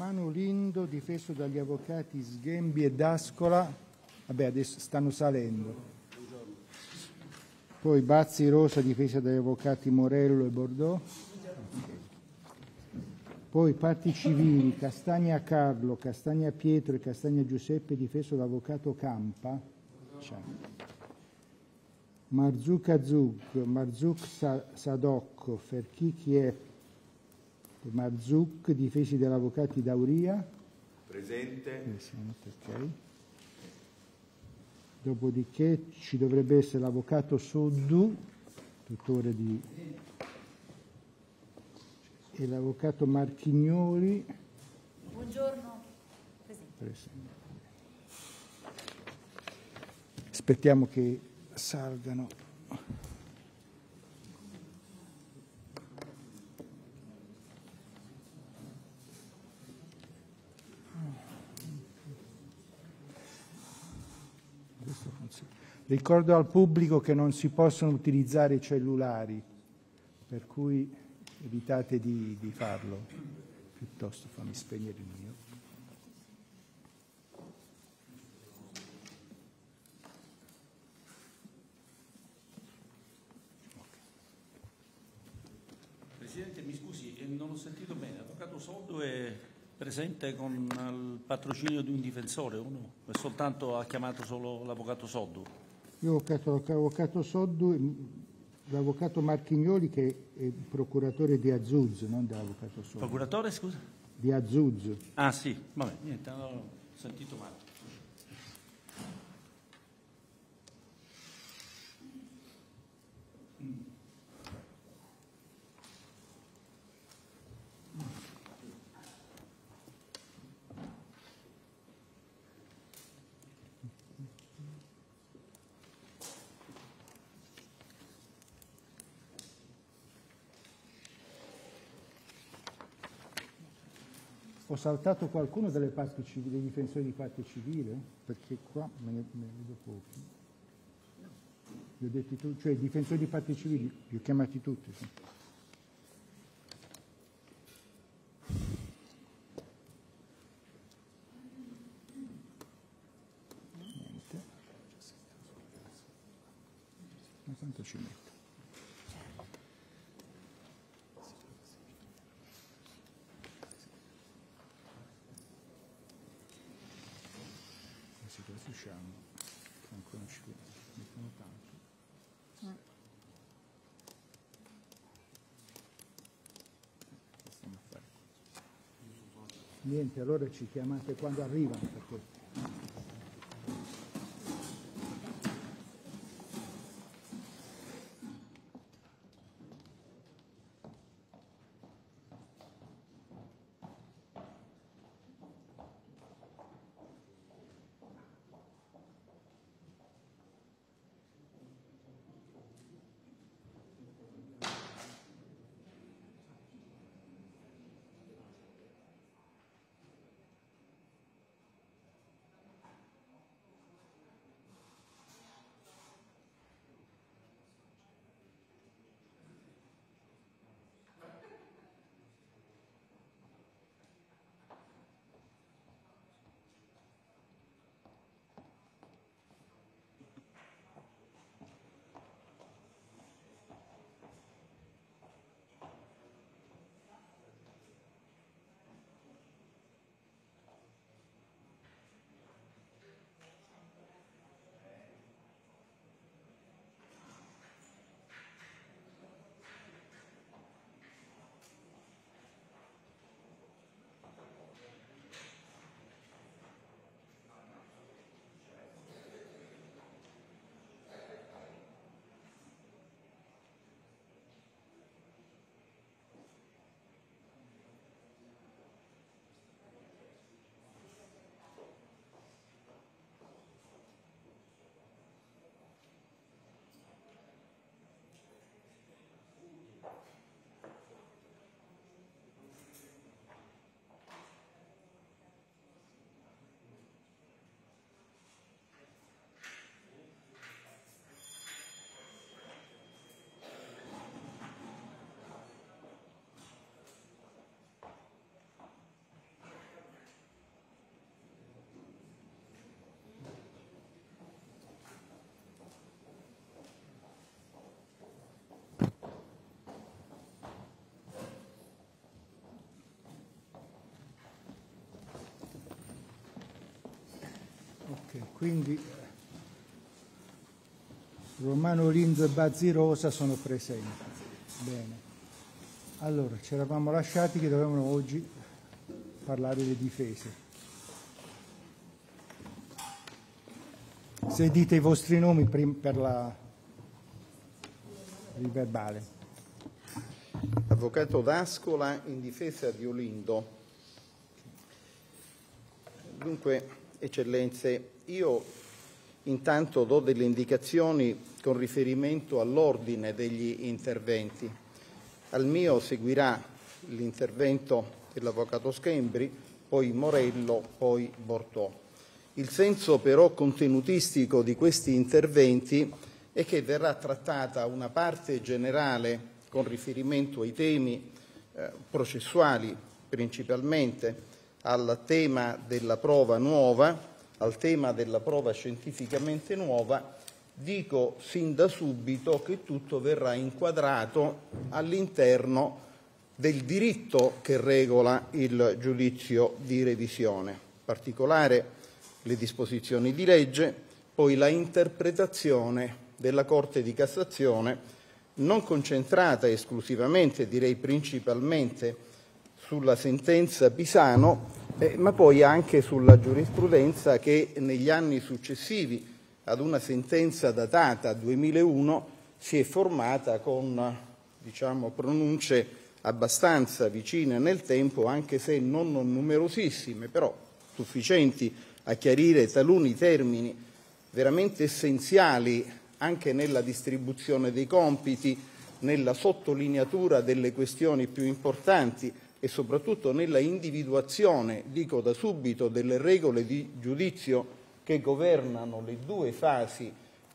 Manu Lindo, difeso dagli avvocati Sghembi e D'Ascola. Vabbè, adesso stanno salendo. Poi Bazzi Rosa, difesa dagli avvocati Morello e Bordeaux. Poi parti civili, Castagna Carlo, Castagna Pietro e Castagna Giuseppe, difeso dall'avvocato Campa. Marzuk Azug, Marzuk Sadocco, Ferchichi e Marzuk, difesi dagli avvocati Dauria. Presente. Ok. Dopodiché ci dovrebbe essere l'avvocato Soddu, tutore di... e l'avvocato Marchignoli. Buongiorno. Presente. Aspettiamo che salgano. Ricordo al pubblico che non si possono utilizzare i cellulari, per cui evitate di farlo. Piuttosto fammi spegnere il mio. Presidente, mi scusi, non ho sentito bene. L'avvocato Soddu è presente con il patrocinio di un difensore o no? O soltanto ha chiamato solo l'avvocato Soddu? Io ho l'avvocato Soddu e l'avvocato Marchignoli, che è il procuratore di Azuz, non dell'avvocato Soddu. Procuratore, scusa? Di Azuz. Ah sì, vabbè, niente, ho sentito male. Ho saltato qualcuno delle parti civili, dei difensori di parte civile? Perché qua me ne vedo pochi. Li ho detti tutti, cioè i difensori di parte civili, li ho chiamati tutti. Sì. Niente. Ma quanto ci metto? Usciamo, ancora ci mettono tanto. Niente, allora ci chiamate quando arrivano, perché... quindi Romano Lindo e Bazzi Rosa sono presenti. Bene. Allora, ci eravamo lasciati che dovevamo oggi parlare delle difese. Se dite i vostri nomi per il verbale. Avvocato D'Ascola in difesa di Olindo. Dunque, Eccellenze, io intanto do delle indicazioni con riferimento all'ordine degli interventi. Al mio seguirà l'intervento dell'Avvocato Schembri, poi Morello, poi Bortò. Il senso però contenutistico di questi interventi è che verrà trattata una parte generale con riferimento ai temi processuali, principalmente al tema della prova nuova, al tema della prova scientificamente nuova. Dico sin da subito che tutto verrà inquadrato all'interno del diritto che regola il giudizio di revisione, in particolare le disposizioni di legge, poi la interpretazione della Corte di Cassazione, non concentrata esclusivamente, direi principalmente, sulla sentenza Pisano, ma poi anche sulla giurisprudenza che negli anni successivi ad una sentenza datata 2001 si è formata con, pronunce abbastanza vicine nel tempo, anche se non numerosissime, però sufficienti a chiarire taluni termini veramente essenziali anche nella distribuzione dei compiti, nella sottolineatura delle questioni più importanti e soprattutto nella individuazione, dico da subito, delle regole di giudizio che governano le due fasi,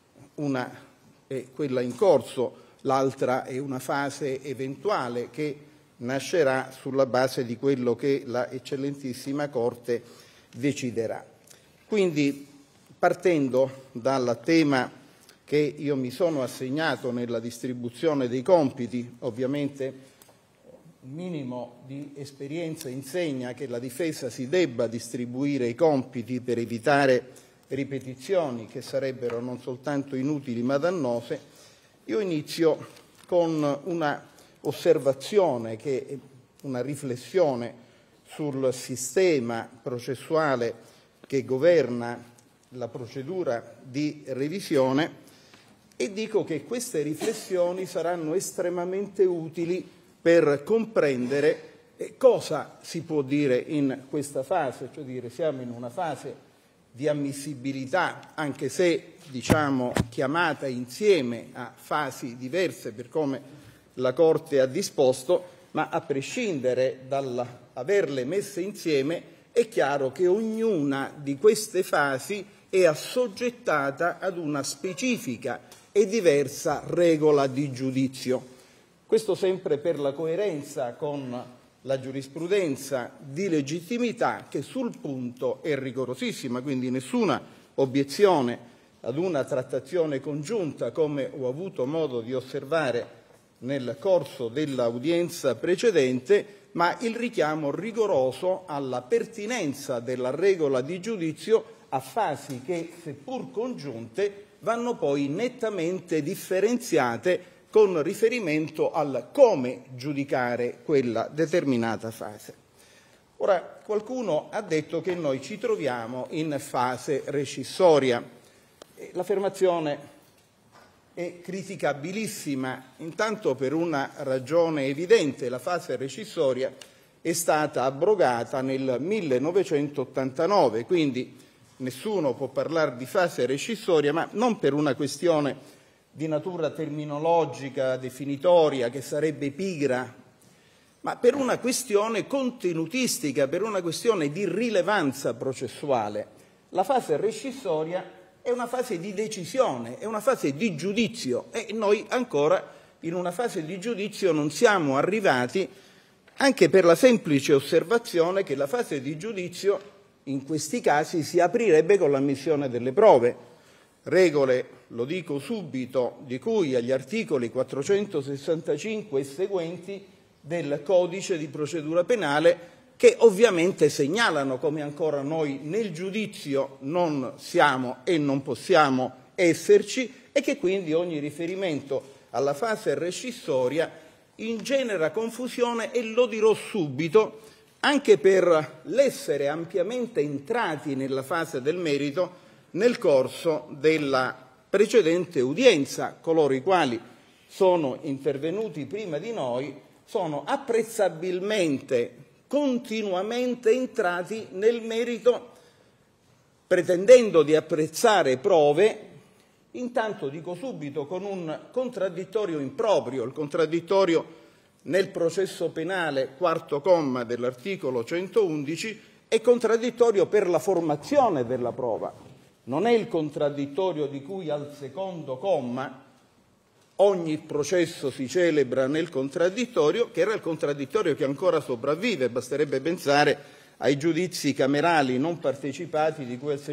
una è quella in corso, l'altra è una fase eventuale che nascerà sulla base di quello che la Eccellentissima Corte deciderà. Quindi, partendo dal tema che io mi sono assegnato nella distribuzione dei compiti, ovviamente il minimo di esperienza insegna che la difesa si debba distribuire i compiti per evitare ripetizioni che sarebbero non soltanto inutili ma dannose. Io inizio con una osservazione, che è una riflessione sul sistema processuale che governa la procedura di revisione, e dico che queste riflessioni saranno estremamente utili per comprendere cosa si può dire in questa fase, cioè dire siamo in una fase di ammissibilità, anche se chiamata insieme a fasi diverse per come la Corte ha disposto, ma a prescindere dall'averle messe insieme è chiaro che ognuna di queste fasi è assoggettata ad una specifica e diversa regola di giudizio. Questo sempre per la coerenza con la giurisprudenza di legittimità, che sul punto è rigorosissima, quindi nessuna obiezione ad una trattazione congiunta, come ho avuto modo di osservare nel corso dell'udienza precedente, ma il richiamo rigoroso alla pertinenza della regola di giudizio a fasi che, seppur congiunte, vanno poi nettamente differenziate con riferimento al come giudicare quella determinata fase. Ora, qualcuno ha detto che noi ci troviamo in fase rescissoria. L'affermazione è criticabilissima, intanto per una ragione evidente: la fase rescissoria è stata abrogata nel 1989, quindi nessuno può parlare di fase rescissoria, ma non per una questione di natura terminologica, definitoria, che sarebbe pigra, ma per una questione contenutistica, per una questione di rilevanza processuale. La fase rescissoria è una fase di decisione, è una fase di giudizio, e noi ancora in una fase di giudizio non siamo arrivati, anche per la semplice osservazione che la fase di giudizio in questi casi si aprirebbe con l'ammissione delle prove. Regole, lo dico subito, di cui agli articoli 465 e seguenti del Codice di procedura penale, che ovviamente segnalano come ancora noi nel giudizio non siamo e non possiamo esserci e che quindi ogni riferimento alla fase rescissoria ingenera confusione, e lo dirò subito, anche per l'essere ampiamente entrati nella fase del merito nel corso della precedente udienza. Coloro i quali sono intervenuti prima di noi sono apprezzabilmente, continuamente entrati nel merito, pretendendo di apprezzare prove, intanto dico subito con un contraddittorio improprio, il contraddittorio nel processo penale, quarto comma dell'articolo 111, è contraddittorio per la formazione della prova. Non è il contraddittorio di cui al secondo comma, ogni processo si celebra nel contraddittorio, che era il contraddittorio che ancora sopravvive. Basterebbe pensare ai giudizi camerali non partecipati di cui al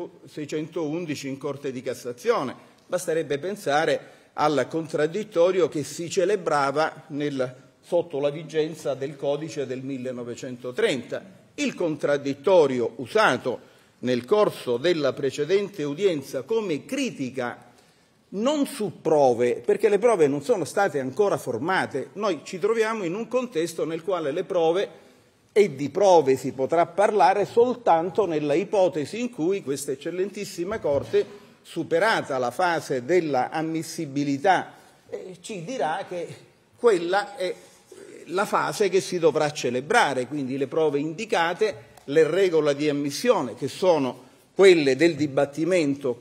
611 in Corte di Cassazione. Basterebbe pensare al contraddittorio che si celebrava sotto la vigenza del codice del 1930. Il contraddittorio usato nel corso della precedente udienza come critica non su prove, perché le prove non sono state ancora formate. Noi ci troviamo in un contesto nel quale le prove, e di prove si potrà parlare soltanto nella ipotesi in cui questa eccellentissima Corte, superata la fase della ammissibilità, ci dirà che quella è la fase che si dovrà celebrare, quindi le prove indicate, le regole di ammissione, che sono quelle del dibattimento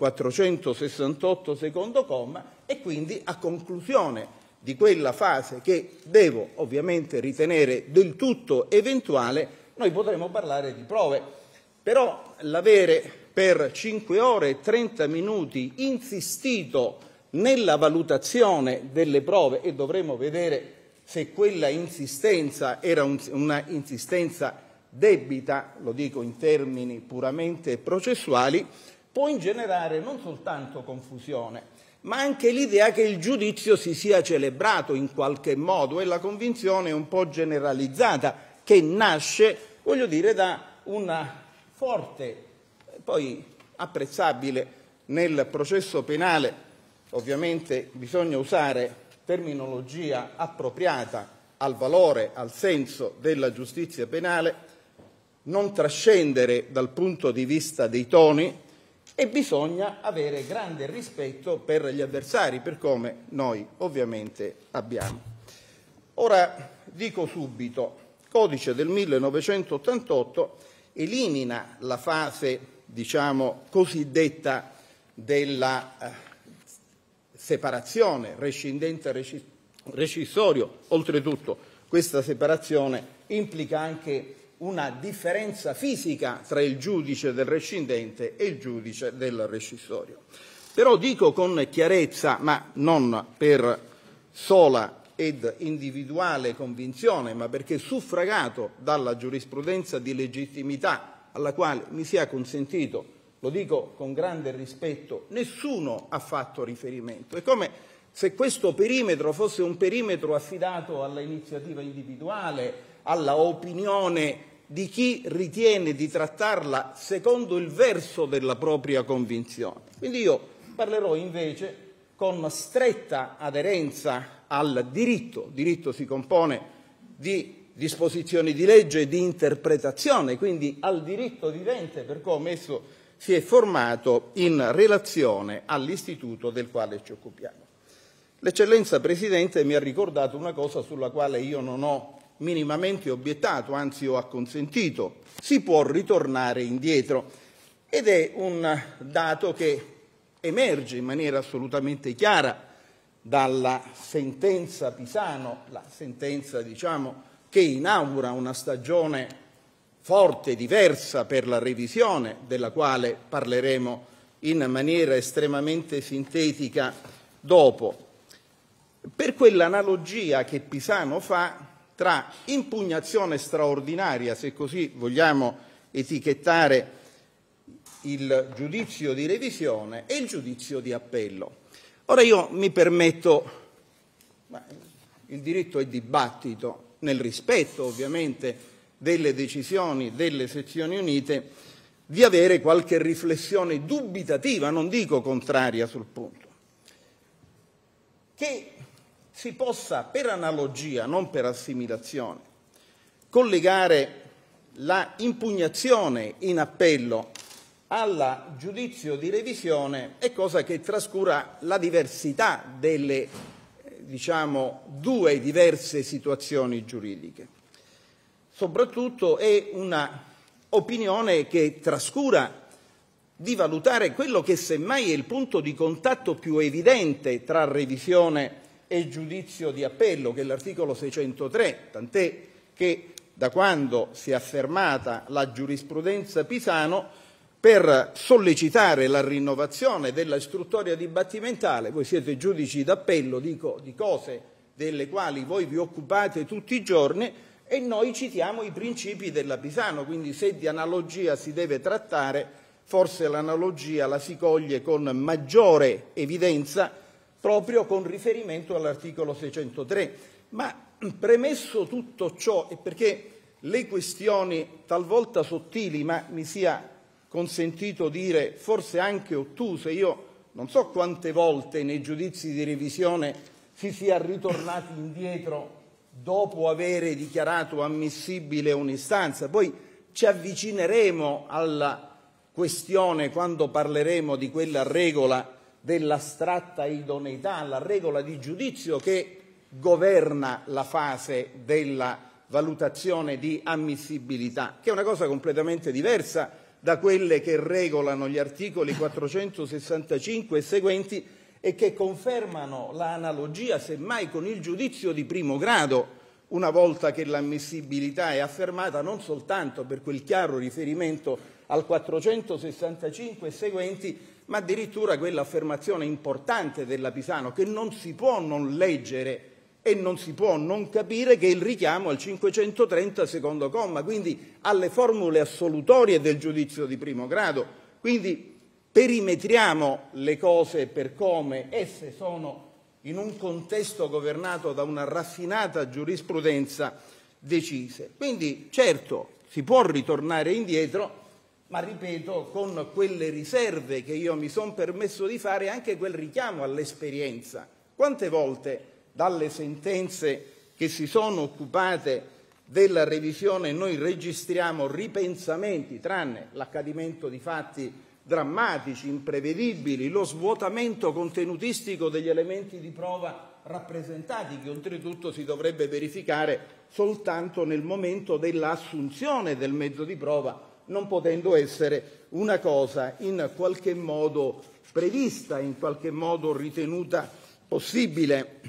468 secondo comma, e quindi a conclusione di quella fase, che devo ovviamente ritenere del tutto eventuale, noi potremo parlare di prove. Però l'avere per 5 ore e 30 minuti insistito nella valutazione delle prove, e dovremo vedere se quella insistenza era una insistenza debita, lo dico in termini puramente processuali, può ingenerare non soltanto confusione, ma anche l'idea che il giudizio si sia celebrato in qualche modo, e la convinzione un po' generalizzata che nasce, voglio dire, da una forte, poi apprezzabile nel processo penale, ovviamente bisogna usare terminologia appropriata al valore, al senso della giustizia penale, non trascendere dal punto di vista dei toni, e bisogna avere grande rispetto per gli avversari, per come noi ovviamente abbiamo. Ora dico subito, codice del 1988 elimina la fase, diciamo, cosiddetta della separazione rescindente-rescissorio. Oltretutto questa separazione implica anche una differenza fisica tra il giudice del rescindente e il giudice del rescissorio. Però dico con chiarezza, ma non per sola ed individuale convinzione, ma perché suffragato dalla giurisprudenza di legittimità alla quale mi sia consentito, lo dico con grande rispetto, nessuno ha fatto riferimento. È come se questo perimetro fosse un perimetro affidato all'iniziativa individuale, alla opinione di chi ritiene di trattarla secondo il verso della propria convinzione. Quindi io parlerò invece con stretta aderenza al diritto. Il diritto si compone di disposizioni di legge e di interpretazione, quindi al diritto vivente per come esso si è formato in relazione all'istituto del quale ci occupiamo. L'Eccellenza Presidente mi ha ricordato una cosa sulla quale io non ho minimamente obiettato, anzi ho acconsentito: si può ritornare indietro, ed è un dato che emerge in maniera assolutamente chiara dalla sentenza Pisano, la sentenza, diciamo, che inaugura una stagione forte, diversa per la revisione, della quale parleremo in maniera estremamente sintetica dopo, per quell'analogia che Pisano fa tra impugnazione straordinaria, se così vogliamo etichettare il giudizio di revisione, e il giudizio di appello. Ora io mi permetto, il diritto è dibattito, nel rispetto ovviamente delle decisioni delle sezioni unite, di avere qualche riflessione dubitativa, non dico contraria sul punto. Che si possa, per analogia, non per assimilazione, collegare la impugnazione in appello al giudizio di revisione è cosa che trascura la diversità delle, due diverse situazioni giuridiche. Soprattutto è una opinione che trascura di valutare quello che semmai è il punto di contatto più evidente tra revisione e giudizio di appello, che è l'articolo 603, tant'è che da quando si è affermata la giurisprudenza Pisano, per sollecitare la rinnovazione della istruttoria dibattimentale, voi siete giudici d'appello, dico, di cose delle quali voi vi occupate tutti i giorni, e noi citiamo i principi della Pisano, quindi se di analogia si deve trattare, forse l'analogia la si coglie con maggiore evidenza proprio con riferimento all'articolo 603. Ma premesso tutto ciò, e perché le questioni talvolta sottili, ma mi sia consentito dire forse anche ottuse, io non so quante volte nei giudizi di revisione si sia ritornati indietro dopo avere dichiarato ammissibile un'istanza, poi ci avvicineremo alla questione quando parleremo di quella regola dell'astratta idoneità, la regola di giudizio che governa la fase della valutazione di ammissibilità, che è una cosa completamente diversa da quelle che regolano gli articoli 465 e seguenti e che confermano l'analogia semmai con il giudizio di primo grado, una volta che l'ammissibilità è affermata, non soltanto per quel chiaro riferimento al 465 e seguenti, ma addirittura quell'affermazione importante della Pisano che non si può non leggere e non si può non capire, che è il richiamo al 530 secondo comma, quindi alle formule assolutorie del giudizio di primo grado. Quindi perimetriamo le cose per come esse sono in un contesto governato da una raffinata giurisprudenza decise. Quindi certo si può ritornare indietro, ma ripeto, con quelle riserve che io mi sono permesso di fare, anche quel richiamo all'esperienza. Quante volte dalle sentenze che si sono occupate della revisione noi registriamo ripensamenti, tranne l'accadimento di fatti drammatici, imprevedibili, lo svuotamento contenutistico degli elementi di prova rappresentati, che oltretutto si dovrebbe verificare soltanto nel momento dell'assunzione del mezzo di prova, non potendo essere una cosa in qualche modo prevista, in qualche modo ritenuta possibile.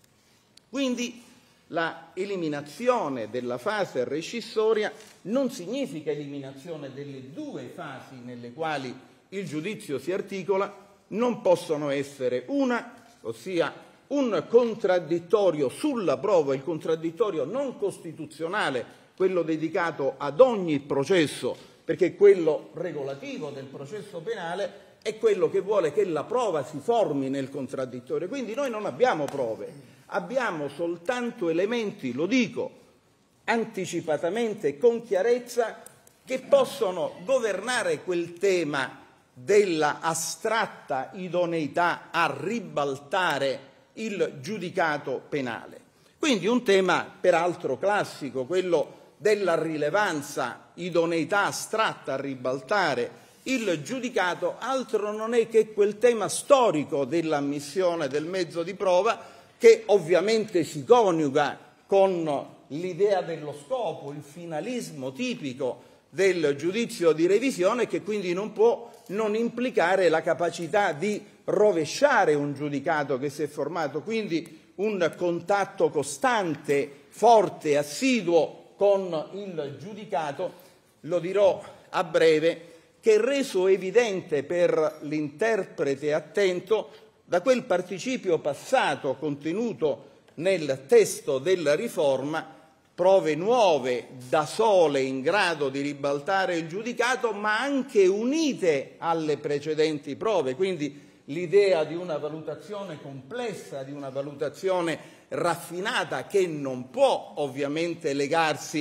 Quindi la eliminazione della fase rescissoria non significa eliminazione delle due fasi nelle quali il giudizio si articola, non possono essere una, ossia un contraddittorio sulla prova, il contraddittorio non costituzionale, quello dedicato ad ogni processo, perché quello regolativo del processo penale è quello che vuole che la prova si formi nel contraddittorio. Quindi noi non abbiamo prove, abbiamo soltanto elementi, lo dico anticipatamente e con chiarezza, che possono governare quel tema della astratta idoneità a ribaltare il giudicato penale. Quindi un tema peraltro classico, quello della rilevanza, idoneità astratta a ribaltare il giudicato, altro non è che quel tema storico dell'ammissione del mezzo di prova, che ovviamente si coniuga con l'idea dello scopo, il finalismo tipico del giudizio di revisione, che quindi non può non implicare la capacità di rovesciare un giudicato che si è formato, quindi un contatto costante, forte, assiduo con il giudicato. Lo dirò a breve, che è reso evidente per l'interprete attento da quel participio passato contenuto nel testo della riforma, prove nuove da sole in grado di ribaltare il giudicato, ma anche unite alle precedenti prove, quindi l'idea di una valutazione complessa, di una valutazione raffinata, che non può ovviamente legarsi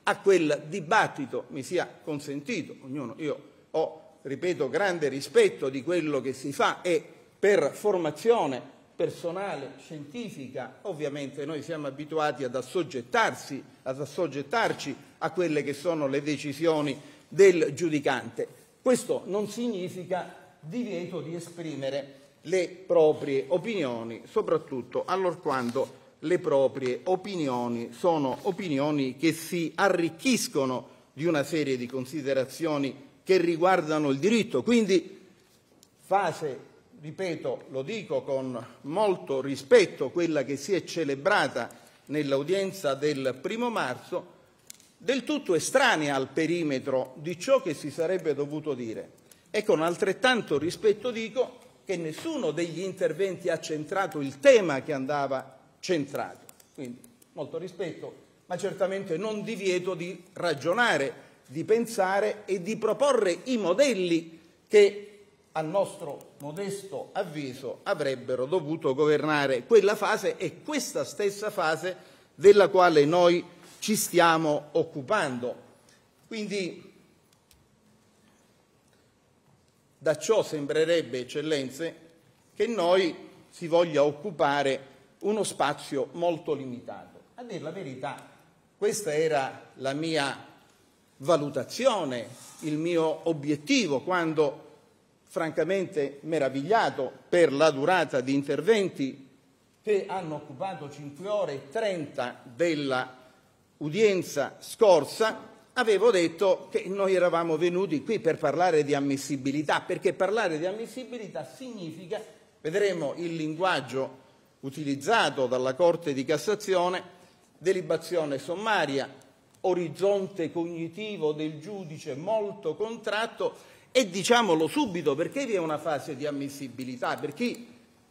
a quel dibattito. Mi sia consentito, io ho, ripeto, grande rispetto di quello che si fa e per formazione personale, scientifica, ovviamente noi siamo abituati ad assoggettarci a quelle che sono le decisioni del giudicante. Questo non significa divieto di esprimere le proprie opinioni, soprattutto allorquando le proprie opinioni sono opinioni che si arricchiscono di una serie di considerazioni che riguardano il diritto. Quindi fase, ripeto, lo dico con molto rispetto, quella che si è celebrata nell'udienza del 1° marzo, del tutto estranea al perimetro di ciò che si sarebbe dovuto dire. E con altrettanto rispetto dico che nessuno degli interventi ha centrato il tema che andava centrato. Quindi molto rispetto, ma certamente non divieto di ragionare, di pensare e di proporre i modelli che a nostro modesto avviso avrebbero dovuto governare quella fase e questa stessa fase della quale noi ci stiamo occupando. Quindi da ciò sembrerebbe, eccellenze, che noi si voglia occupare uno spazio molto limitato. A dire la verità, questa era la mia valutazione, il mio obiettivo, quando francamente meravigliato per la durata di interventi che hanno occupato 5 ore e 30 della udienza scorsa, avevo detto che noi eravamo venuti qui per parlare di ammissibilità, perché parlare di ammissibilità significa, vedremo il linguaggio utilizzato dalla Corte di Cassazione, delibazione sommaria, orizzonte cognitivo del giudice molto contratto e diciamolo subito perché vi è una fase di ammissibilità, per chi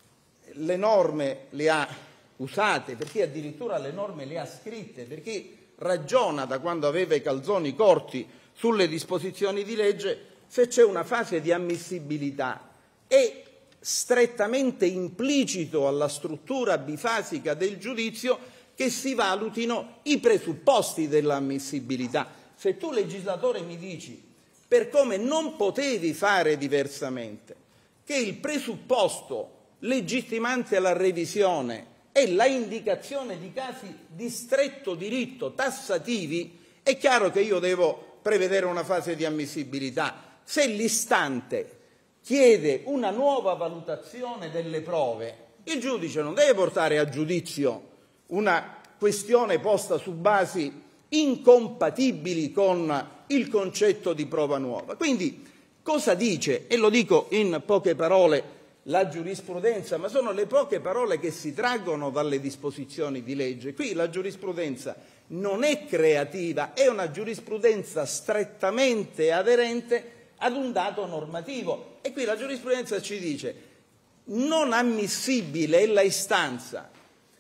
le norme le ha usate, per chi addirittura le norme le ha scritte, per chi ragiona da quando aveva i calzoni corti sulle disposizioni di legge, se c'è una fase di ammissibilità è strettamente implicito alla struttura bifasica del giudizio che si valutino i presupposti dell'ammissibilità. Se tu legislatore mi dici, per come non potevi fare diversamente, che il presupposto legittimante la revisione è la indicazione di casi di stretto diritto tassativi, è chiaro che io devo prevedere una fase di ammissibilità. Se l'istante chiede una nuova valutazione delle prove, il giudice non deve portare a giudizio una questione posta su basi incompatibili con il concetto di prova nuova. Quindi cosa dice, e lo dico in poche parole, la giurisprudenza, ma sono le poche parole che si traggono dalle disposizioni di legge. Qui la giurisprudenza non è creativa, è una giurisprudenza strettamente aderente ad un dato normativo. E qui la giurisprudenza ci dice: non ammissibile è la istanza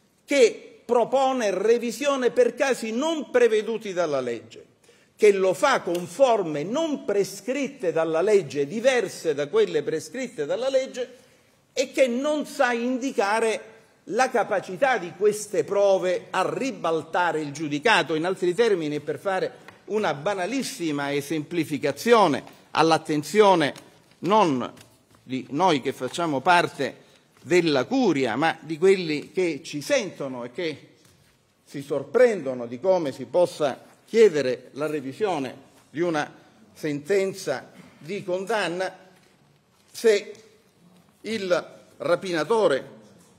che propone revisione per casi non preveduti dalla legge, che lo fa con forme non prescritte dalla legge, diverse da quelle prescritte dalla legge, e che non sa indicare la capacità di queste prove a ribaltare il giudicato. In altri termini, per fare una banalissima esemplificazione all'attenzione non di noi che facciamo parte della curia, ma di quelli che ci sentono e che si sorprendono di come si possa chiedere la revisione di una sentenza di condanna, se il rapinatore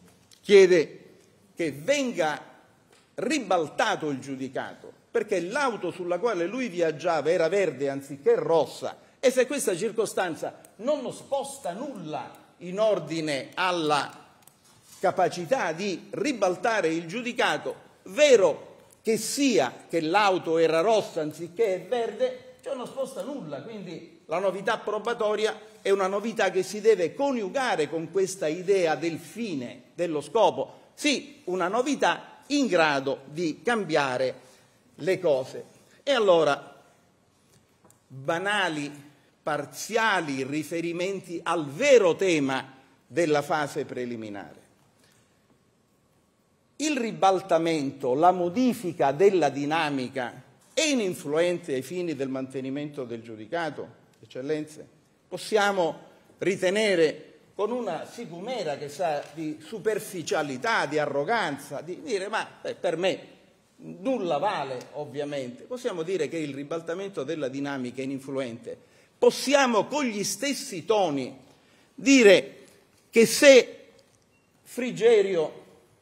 chiede che venga ribaltato il giudicato perché l'auto sulla quale lui viaggiava era verde anziché rossa, e se questa circostanza non sposta nulla in ordine alla capacità di ribaltare il giudicato, vero che sia che l'auto era rossa anziché verde, cioè non sposta nulla. Quindi la novità probatoria è una novità che si deve coniugare con questa idea del fine, dello scopo. Sì, una novità in grado di cambiare le cose. E allora, banali, parziali riferimenti al vero tema della fase preliminare. Il ribaltamento, la modifica della dinamica è ininfluente ai fini del mantenimento del giudicato, eccellenze? Possiamo ritenere, con una sicumera che sa di superficialità, di arroganza, di dire ma per me nulla vale, ovviamente. Possiamo dire che il ribaltamento della dinamica è ininfluente. Possiamo con gli stessi toni dire che se Frigerio,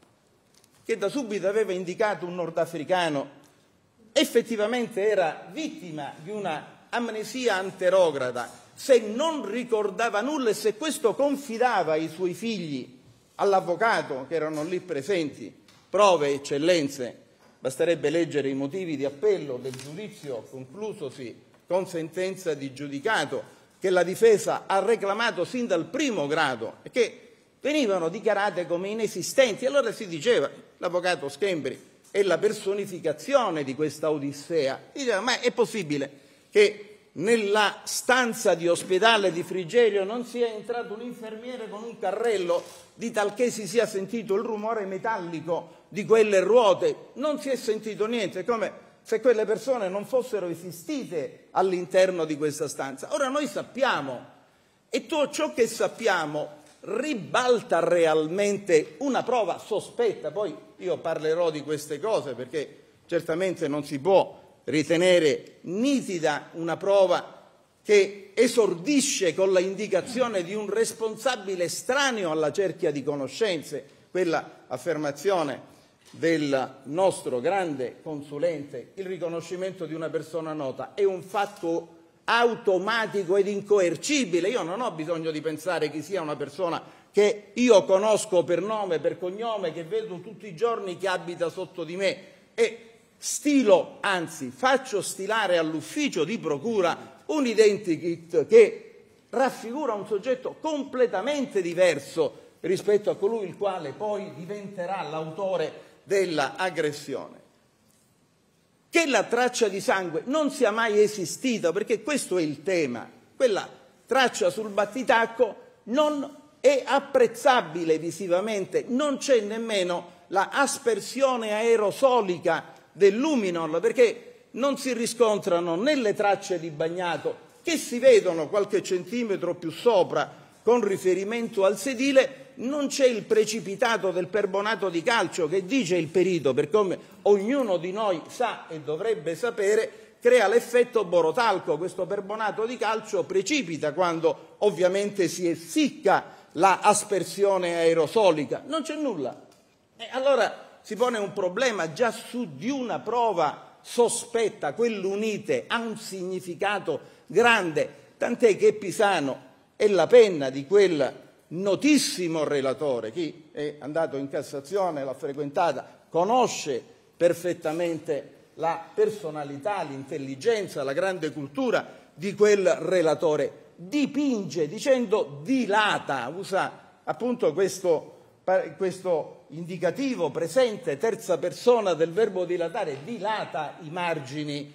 che da subito aveva indicato un nordafricano, effettivamente era vittima di una amnesia anterograda, se non ricordava nulla e se questo confidava i suoi figli all'avvocato che erano lì presenti, prove, eccellenze, basterebbe leggere i motivi di appello del giudizio conclusosi con sentenza di giudicato che la difesa ha reclamato sin dal primo grado e che venivano dichiarate come inesistenti. Allora si diceva, l'avvocato Schembri è la personificazione di questa odissea, diceva ma è possibile che nella stanza di ospedale di Frigerio non sia entrato un infermiere con un carrello di talché si sia sentito il rumore metallico di quelle ruote? Non si è sentito niente, come se quelle persone non fossero esistite all'interno di questa stanza. Ora noi sappiamo, e tutto ciò che sappiamo ribalta realmente una prova sospetta. Poi io parlerò di queste cose perché certamente non si può ritenere nitida una prova che esordisce con la indicazione di un responsabile estraneo alla cerchia di conoscenze, quella affermazione del nostro grande consulente, il riconoscimento di una persona nota è un fatto automatico ed incoercibile. Io non ho bisogno di pensare chi sia una persona che io conosco per nome, per cognome, che vedo tutti i giorni, che abita sotto di me e stilo, anzi faccio stilare all'ufficio di procura un identikit che raffigura un soggetto completamente diverso rispetto a colui il quale poi diventerà l'autore dell'aggressione. Che la traccia di sangue non sia mai esistita, perché questo è il tema, quella traccia sul battitacco non è apprezzabile visivamente, non c'è nemmeno la aspersione aerosolica del luminol, perché non si riscontrano né le tracce di bagnato che si vedono qualche centimetro più sopra con riferimento al sedile, non c'è il precipitato del perbonato di calcio che, dice il perito, per come ognuno di noi sa e dovrebbe sapere, crea l'effetto borotalco. Questo perbonato di calcio precipita quando ovviamente si essicca la aspersione aerosolica. Non c'è nulla. E allora si pone un problema già su di una prova sospetta, quell'unite ha un significato grande, tant'è che Pisano è la penna di quel notissimo relatore. Chi è andato in Cassazione, l'ha frequentata, conosce perfettamente la personalità, l'intelligenza, la grande cultura di quel relatore. Dipinge dicendo dilata, usa appunto questo indicativo presente, terza persona del verbo dilatare, dilata i margini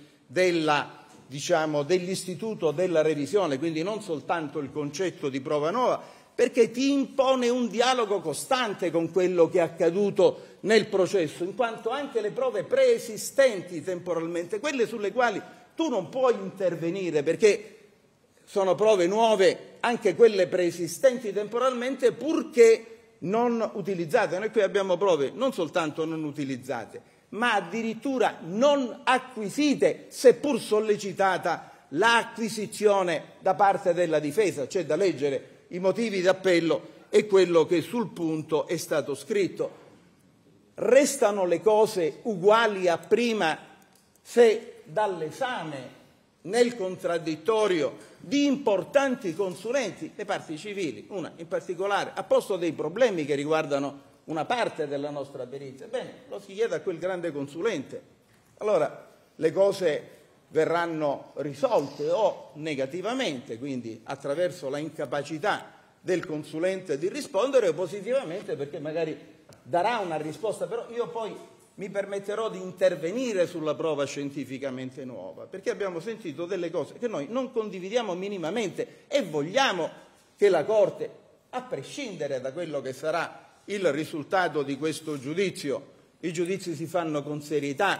dell'istituto della revisione, quindi non soltanto il concetto di prova nuova, perché ti impone un dialogo costante con quello che è accaduto nel processo, in quanto anche le prove preesistenti temporalmente, quelle sulle quali tu non puoi intervenire perché sono prove nuove, anche quelle preesistenti temporalmente, purché non utilizzate. Noi qui abbiamo prove non soltanto non utilizzate, ma addirittura non acquisite, seppur sollecitata l'acquisizione da parte della difesa. C'è da leggere i motivi d'appello e quello che sul punto è stato scritto. Restano le cose uguali a prima se dall'esame nel contraddittorio di importanti consulenti, le parti civili, una in particolare, ha posto dei problemi che riguardano una parte della nostra perizia. Bene, lo si chiede a quel grande consulente. Allora le cose verranno risolte o negativamente, quindi attraverso la incapacità del consulente di rispondere, o positivamente perché magari darà una risposta, però io poi mi permetterò di intervenire sulla prova scientificamente nuova, perché abbiamo sentito delle cose che noi non condividiamo minimamente e vogliamo che la Corte, a prescindere da quello che sarà il risultato di questo giudizio, i giudizi si fanno con serietà,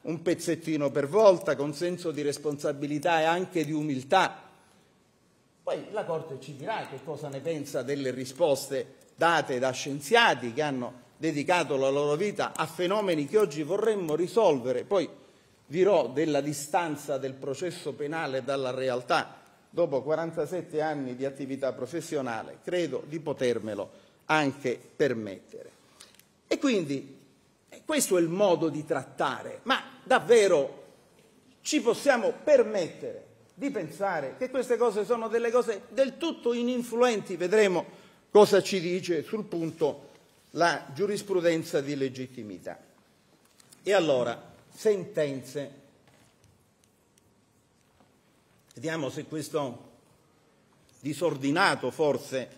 un pezzettino per volta, con senso di responsabilità e anche di umiltà. Poi la Corte ci dirà che cosa ne pensa delle risposte date da scienziati che hanno dedicato la loro vita a fenomeni che oggi vorremmo risolvere. Poi dirò della distanza del processo penale dalla realtà. Dopo 47 anni di attività professionale, credo di potermelo anche permettere. E quindi questo è il modo di trattare, ma davvero ci possiamo permettere di pensare che queste cose sono delle cose del tutto ininfluenti? Vedremo cosa ci dice sul punto la giurisprudenza di legittimità. E allora, sentenze. Vediamo se questo disordinato, forse,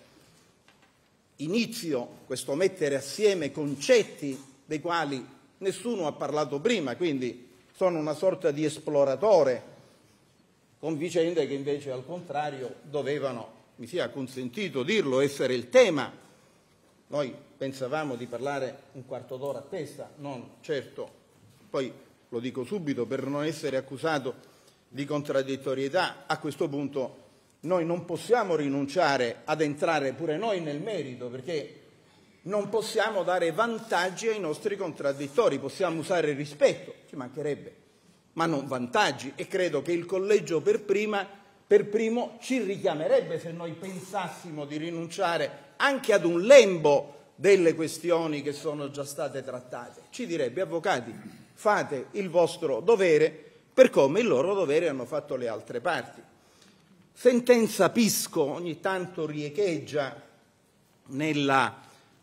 inizio, questo mettere assieme concetti dei quali nessuno ha parlato prima, quindi sono una sorta di esploratore, con vicende che invece al contrario dovevano, mi sia consentito dirlo, essere il tema. Noi pensavamo di parlare un quarto d'ora a testa, non certo, poi lo dico subito per non essere accusato di contraddittorietà, a questo punto noi non possiamo rinunciare ad entrare pure noi nel merito, perché non possiamo dare vantaggi ai nostri contraddittori, possiamo usare rispetto, ci mancherebbe, ma non vantaggi, e credo che il collegio per primo ci richiamerebbe se noi pensassimo di rinunciare anche ad un lembo delle questioni che sono già state trattate. Ci direbbe: avvocati, fate il vostro dovere per come il loro dovere hanno fatto le altre parti. Sentenza Pisco ogni tanto riecheggia nella,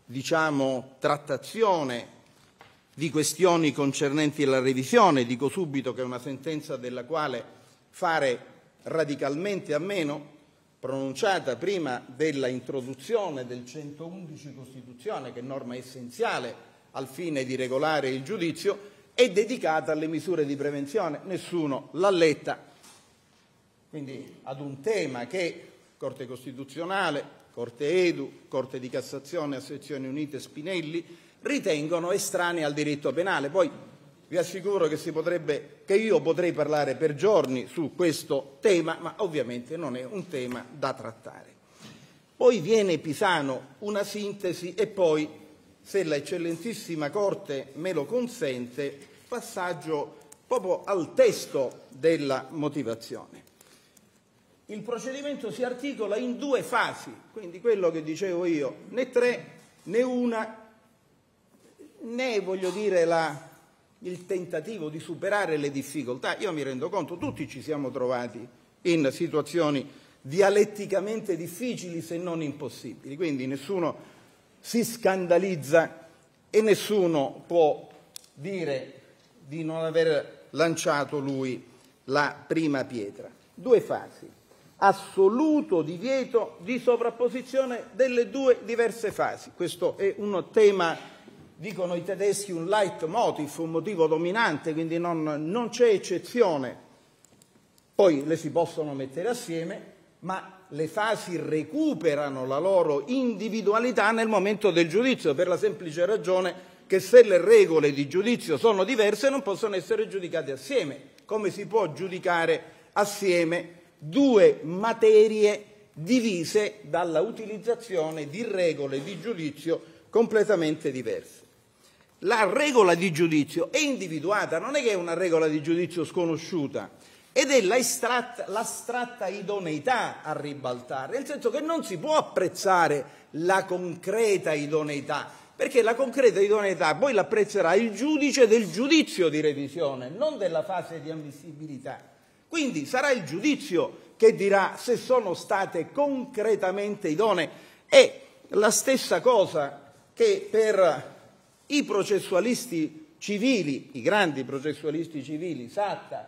trattazione di questioni concernenti la revisione. Dico subito che è una sentenza della quale fare radicalmente a meno, pronunciata prima della introduzione del 111 Costituzione, che è norma essenziale al fine di regolare il giudizio, è dedicata alle misure di prevenzione. Nessuno l'ha letta, quindi ad un tema che Corte Costituzionale, Corte Edu, Corte di Cassazione a sezioni unite Spinelli ritengono estranei al diritto penale. Poi vi assicuro che io potrei parlare per giorni su questo tema, ma ovviamente non è un tema da trattare. Poi viene Pisano, una sintesi, e poi, se la eccellentissima Corte me lo consente, passaggio proprio al testo della motivazione. Il procedimento si articola in due fasi, quindi quello che dicevo io, né tre né una, né voglio dire il tentativo di superare le difficoltà. Io mi rendo conto, tutti ci siamo trovati in situazioni dialetticamente difficili se non impossibili, quindi nessuno si scandalizza e nessuno può dire di non aver lanciato lui la prima pietra. Due fasi: assoluto divieto di sovrapposizione delle due diverse fasi. Questo è un tema, dicono i tedeschi, un leitmotiv, un motivo dominante, quindi non c'è eccezione. Poi le si possono mettere assieme, ma le fasi recuperano la loro individualità nel momento del giudizio, per la semplice ragione che se le regole di giudizio sono diverse non possono essere giudicate assieme. Come si può giudicare assieme due materie divise dalla utilizzazione di regole di giudizio completamente diverse? La regola di giudizio è individuata, non è che è una regola di giudizio sconosciuta, ed è l'astratta idoneità a ribaltare, nel senso che non si può apprezzare la concreta idoneità, perché la concreta idoneità poi l'apprezzerà il giudice del giudizio di revisione, non della fase di ammissibilità. Quindi sarà il giudizio che dirà se sono state concretamente idonee. È la stessa cosa che per i processualisti civili, i grandi processualisti civili, Satta,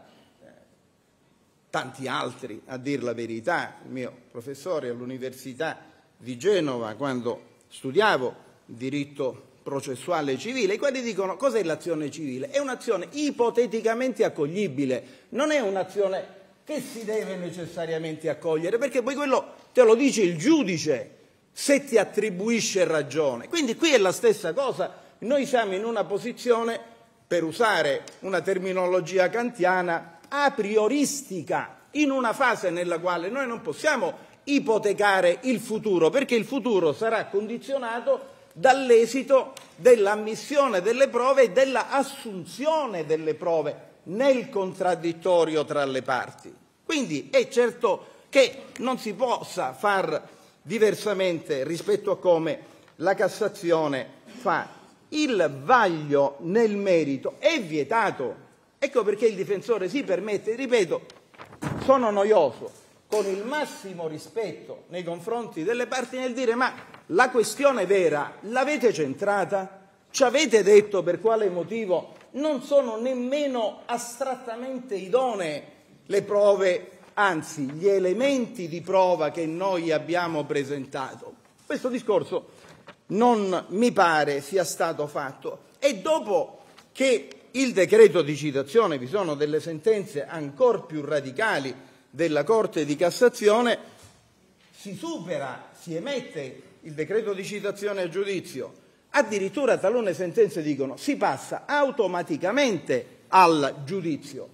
tanti altri a dir la verità, il mio professore all'Università di Genova quando studiavo diritto processuale civile, i quali dicono: cos'è l'azione civile? È un'azione ipoteticamente accoglibile, non è un'azione che si deve necessariamente accogliere, perché poi quello te lo dice il giudice se ti attribuisce ragione. Quindi qui è la stessa cosa, noi siamo in una posizione per usare una terminologia kantiana, a prioristica, in una fase nella quale noi non possiamo ipotecare il futuro, perché il futuro sarà condizionato dall'esito dell'ammissione delle prove e della assunzione delle prove nel contraddittorio tra le parti. Quindi è certo che non si possa far diversamente rispetto a come la Cassazione fa. Il vaglio nel merito è vietato. Ecco perché il difensore si permette, ripeto, sono noioso, con il massimo rispetto nei confronti delle parti, nel dire: ma la questione vera l'avete centrata? Ci avete detto per quale motivo non sono nemmeno astrattamente idonee le prove, anzi gli elementi di prova che noi abbiamo presentato? Questo discorso non mi pare sia stato fatto, e dopo che il decreto di citazione, vi sono delle sentenze ancor più radicali della Corte di Cassazione, si emette il decreto di citazione a giudizio, addirittura talune sentenze dicono si passa automaticamente al giudizio.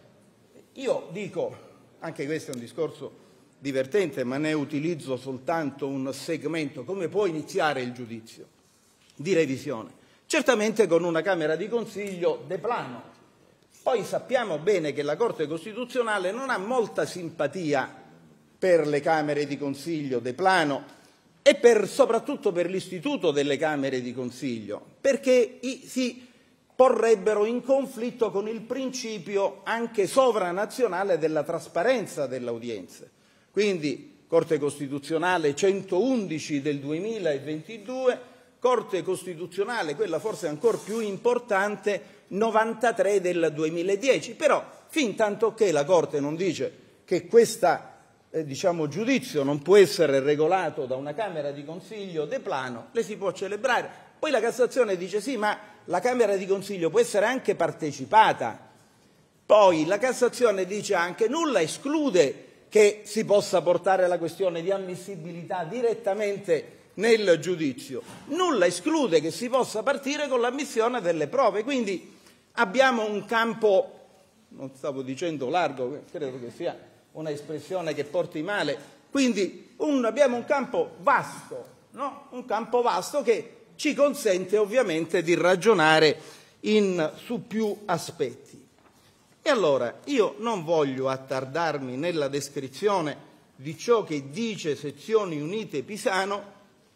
Io dico, anche questo è un discorso divertente, ma ne utilizzo soltanto un segmento: come può iniziare il giudizio di revisione? Certamente con una Camera di Consiglio de plano. Poi sappiamo bene che la Corte Costituzionale non ha molta simpatia per le Camere di Consiglio de plano e soprattutto per l'istituto delle Camere di Consiglio, perché si porrebbero in conflitto con il principio anche sovranazionale della trasparenza delle udienze. Quindi Corte Costituzionale 111 del 2022, Corte Costituzionale, quella forse ancora più importante, 93 del 2010. Però, fin tanto che la Corte non dice che questo giudizio non può essere regolato da una Camera di Consiglio de plano, le si può celebrare. Poi la Cassazione dice sì, ma la Camera di Consiglio può essere anche partecipata. Poi la Cassazione dice anche nulla esclude che si possa portare la questione di ammissibilità direttamente nel giudizio. Nulla esclude che si possa partire con l'ammissione delle prove. Quindi abbiamo un campo, non stavo dicendo largo, credo che sia una espressione che porti male, quindi abbiamo un campo vasto, no? Un campo vasto che ci consente ovviamente di ragionare su più aspetti. E allora io non voglio attardarmi nella descrizione di ciò che dice Sezioni Unite Pisano,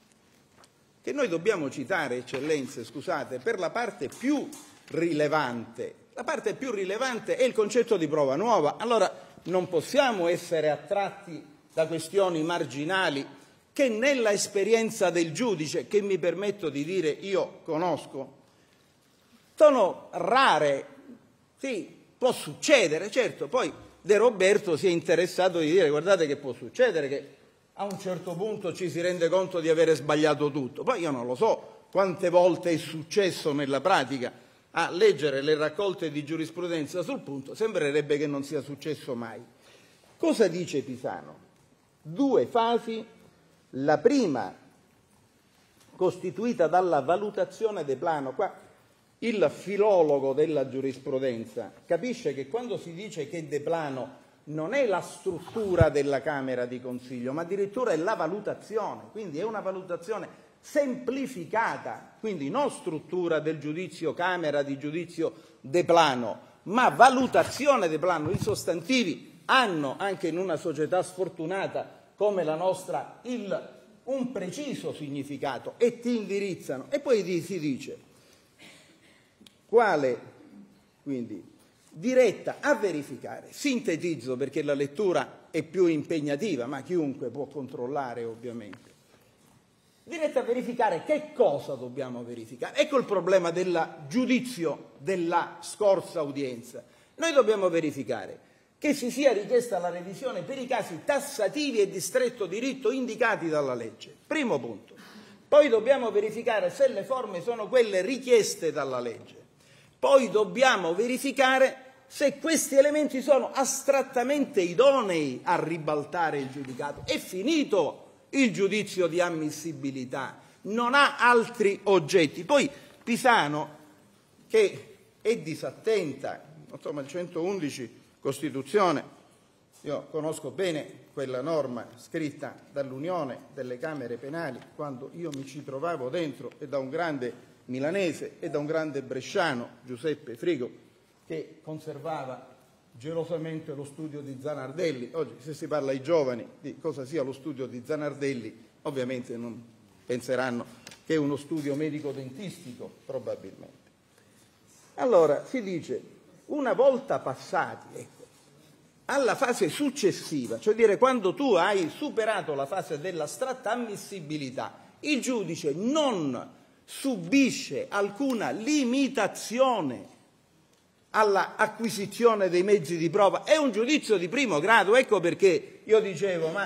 che noi dobbiamo citare, eccellenze, scusate, per la parte più rilevante. La parte più rilevante è il concetto di prova nuova. Allora non possiamo essere attratti da questioni marginali che nella esperienza del giudice, che mi permetto di dire io conosco, sono rare. Sì, può succedere, certo. Poi De Roberto si è interessato di dire: guardate che può succedere che a un certo punto ci si rende conto di avere sbagliato tutto. Poi io non lo so quante volte è successo nella pratica. A leggere le raccolte di giurisprudenza sul punto sembrerebbe che non sia successo mai. Cosa dice Pisano? 2 fasi. La prima costituita dalla valutazione de plano. Qua il filologo della giurisprudenza capisce che quando si dice che de plano non è la struttura della Camera di Consiglio, ma addirittura è la valutazione, quindi è una valutazione semplificata, quindi non struttura del giudizio Camera di giudizio de plano, ma valutazione de plano. I sostantivi hanno, anche in una società sfortunata come la nostra, un preciso significato e ti indirizzano. E poi si dice quale, quindi, diretta a verificare, sintetizzo perché la lettura è più impegnativa, ma chiunque può controllare ovviamente, diretta a verificare che cosa dobbiamo verificare. Ecco il problema del giudizio della scorsa udienza. Noi dobbiamo verificare che si sia richiesta la revisione per i casi tassativi e di stretto diritto indicati dalla legge. Primo punto. Poi dobbiamo verificare se le forme sono quelle richieste dalla legge. Poi dobbiamo verificare se questi elementi sono astrattamente idonei a ribaltare il giudicato. È finito il giudizio di ammissibilità, non ha altri oggetti. Poi Pisano, che è disattenta, insomma il 111 Costituzione, io conosco bene quella norma scritta dall'Unione delle Camere Penali quando io mi ci trovavo dentro, e da un grande milanese e da un grande bresciano, Giuseppe Frigo, che conservava gelosamente lo studio di Zanardelli. Oggi, se si parla ai giovani di cosa sia lo studio di Zanardelli, ovviamente non penseranno che è uno studio medico-dentistico, probabilmente. Allora, si dice, una volta passati, alla fase successiva, cioè dire quando tu hai superato la fase dell'astratta ammissibilità, il giudice non subisce alcuna limitazione alla acquisizione dei mezzi di prova. È un giudizio di primo grado. Ecco perché io dicevo, ma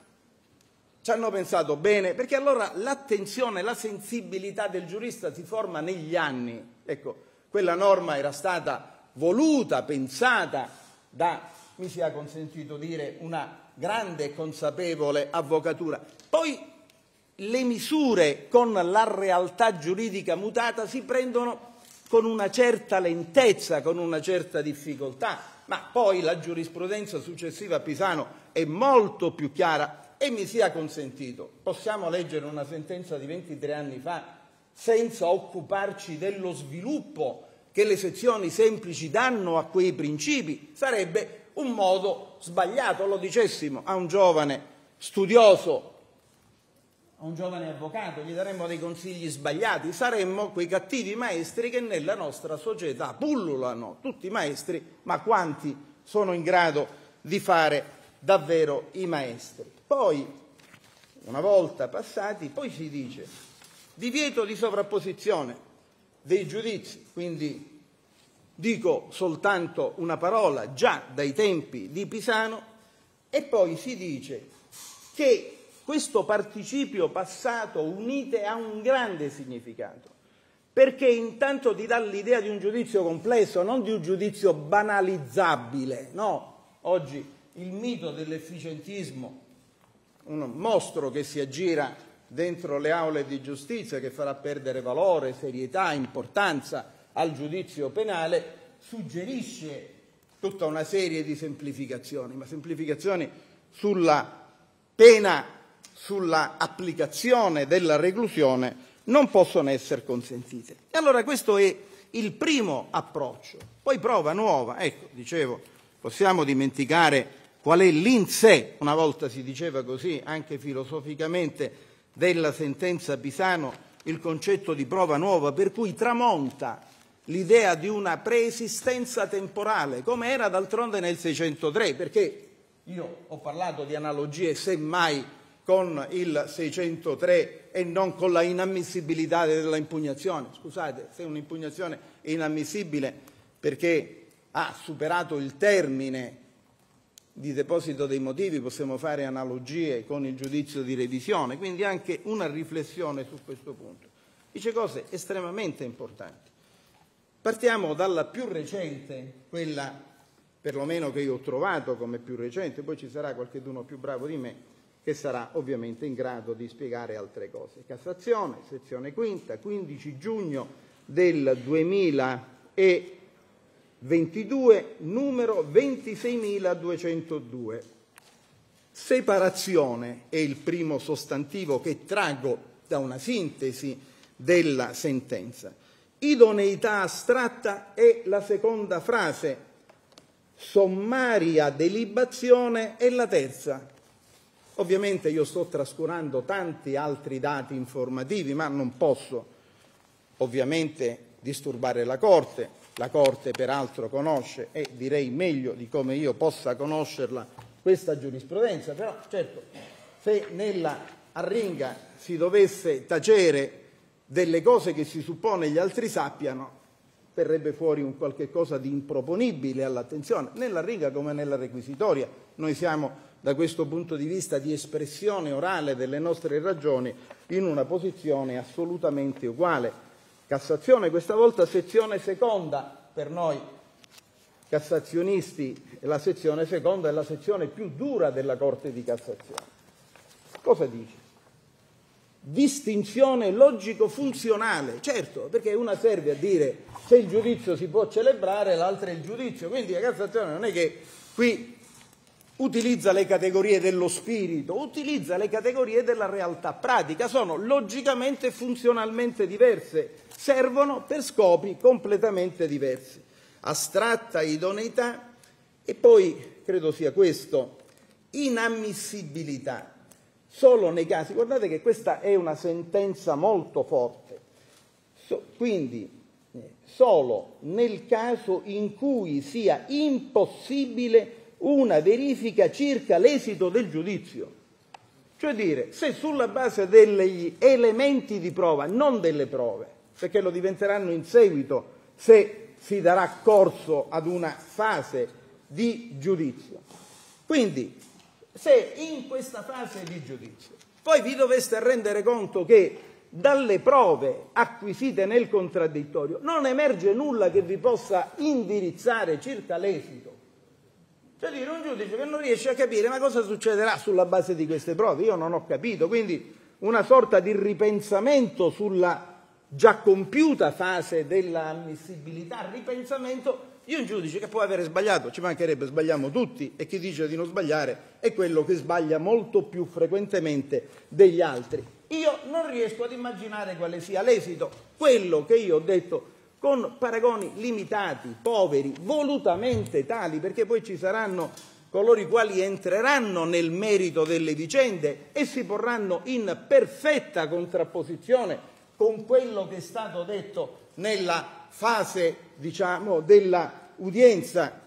ci hanno pensato bene, perché allora l'attenzione, la sensibilità del giurista si forma negli anni. Ecco, quella norma era stata voluta, pensata da, mi sia consentito dire, una grande e consapevole avvocatura. Poi le misure con la realtà giuridica mutata si prendono con una certa lentezza, con una certa difficoltà, ma poi la giurisprudenza successiva a Pisano è molto più chiara. E mi sia consentito, possiamo leggere una sentenza di 23 anni fa senza occuparci dello sviluppo che le sezioni semplici danno a quei principi? Sarebbe un modo sbagliato. Lo dicessimo a un giovane studioso, a un giovane avvocato, gli daremmo dei consigli sbagliati, saremmo quei cattivi maestri che nella nostra società pullulano, tutti maestri, ma quanti sono in grado di fare davvero i maestri? Poi, una volta passati, poi si dice divieto di sovrapposizione dei giudizi, quindi dico soltanto una parola già dai tempi di Pisano, e poi si dice che questo participio passato unite ha un grande significato, perché intanto ti dà l'idea di un giudizio complesso, non di un giudizio banalizzabile. No, oggi il mito dell'efficientismo, un mostro che si aggira dentro le aule di giustizia, che farà perdere valore, serietà, importanza al giudizio penale, suggerisce tutta una serie di semplificazioni, ma semplificazioni sulla pena, sulla applicazione della reclusione non possono essere consentite. E allora questo è il primo approccio. Poi prova nuova, ecco, dicevo, possiamo dimenticare qual è l'in sé, una volta si diceva così anche filosoficamente, della sentenza Pisano, il concetto di prova nuova, per cui tramonta l'idea di una preesistenza temporale, come era d'altronde nel 603, perché io ho parlato di analogie semmai con il 603 e non con la inammissibilità della impugnazione. Scusate, se un'impugnazione è inammissibile perché ha superato il termine di deposito dei motivi, possiamo fare analogie con il giudizio di revisione, quindi anche una riflessione su questo punto. Dice cose estremamente importanti. Partiamo dalla più recente, quella perlomeno che io ho trovato come più recente, poi ci sarà qualcuno più bravo di me che sarà ovviamente in grado di spiegare altre cose. Cassazione, sezione quinta, 15 giugno del 2022, numero 26.202. Separazione è il primo sostantivo che traggo da una sintesi della sentenza. Idoneità astratta è la seconda frase. Sommaria delibazione è la terza. Ovviamente io sto trascurando tanti altri dati informativi, ma non posso ovviamente disturbare la Corte. La Corte peraltro conosce, e direi meglio di come io possa conoscerla, questa giurisprudenza, però certo se nella arringa si dovesse tacere delle cose che si suppone gli altri sappiano, verrebbe fuori un qualche cosa di improponibile all'attenzione. Nella riga come nella requisitoria noi siamo da questo punto di vista di espressione orale delle nostre ragioni in una posizione assolutamente uguale. Cassazione, questa volta sezione seconda, per noi cassazionisti la sezione seconda è la sezione più dura della Corte di Cassazione. Cosa dice? distinzione logico-funzionale, certo, perché una serve a dire se il giudizio si può celebrare, l'altra è il giudizio, quindi la Cassazione non è che qui utilizza le categorie dello spirito, utilizza le categorie della realtà pratica, sono logicamente e funzionalmente diverse, servono per scopi completamente diversi. Astratta idoneità e poi, credo sia questo, inammissibilità. Solo nei casi, guardate che questa è una sentenza molto forte, quindi solo nel caso in cui sia impossibile una verifica circa l'esito del giudizio. Cioè dire, se sulla base degli elementi di prova, non delle prove, perché lo diventeranno in seguito se si darà corso ad una fase di giudizio. Quindi, se in questa fase di giudizio poi vi doveste rendere conto che dalle prove acquisite nel contraddittorio non emerge nulla che vi possa indirizzare circa l'esito, cioè dire un giudice che non riesce a capire ma cosa succederà sulla base di queste prove, io non ho capito, quindi una sorta di ripensamento sulla già compiuta fase dell'ammissibilità, ripensamento di un giudice che può avere sbagliato, ci mancherebbe, sbagliamo tutti, e chi dice di non sbagliare è quello che sbaglia molto più frequentemente degli altri. Io non riesco ad immaginare quale sia l'esito, quello che io ho detto con paragoni limitati, poveri, volutamente tali, perché poi ci saranno coloro i quali entreranno nel merito delle vicende e si porranno in perfetta contrapposizione con quello che è stato detto nella fase, diciamo, della udienza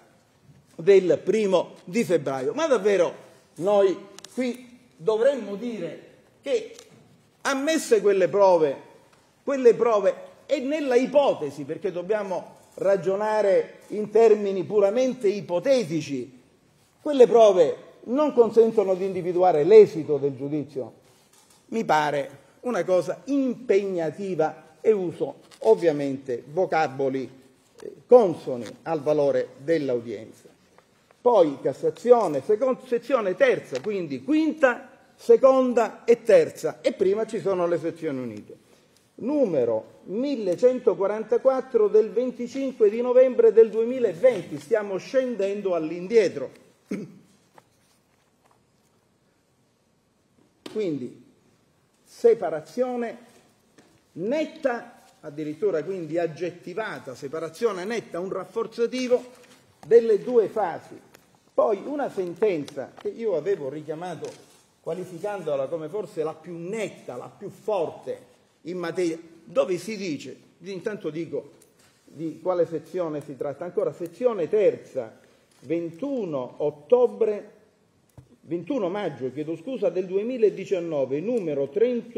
del 1° febbraio. Ma davvero noi qui dovremmo dire che, ammesse quelle prove e nella ipotesi, perché dobbiamo ragionare in termini puramente ipotetici, quelle prove non consentono di individuare l'esito del giudizio, mi pare una cosa impegnativa, e uso ovviamente vocaboli consoni al valore dell'udienza. Poi Cassazione, sezione terza, quindi quinta, seconda e terza, e prima ci sono le sezioni unite. Numero 1144 del 25 di novembre del 2020, stiamo scendendo all'indietro. Quindi separazione netta, addirittura quindi aggettivata, separazione netta, un rafforzativo delle due fasi. Poi una sentenza che io avevo richiamato qualificandola come forse la più netta, la più forte in materia, dove si dice, intanto dico di quale sezione si tratta, ancora sezione terza, 21 maggio del 2019, numero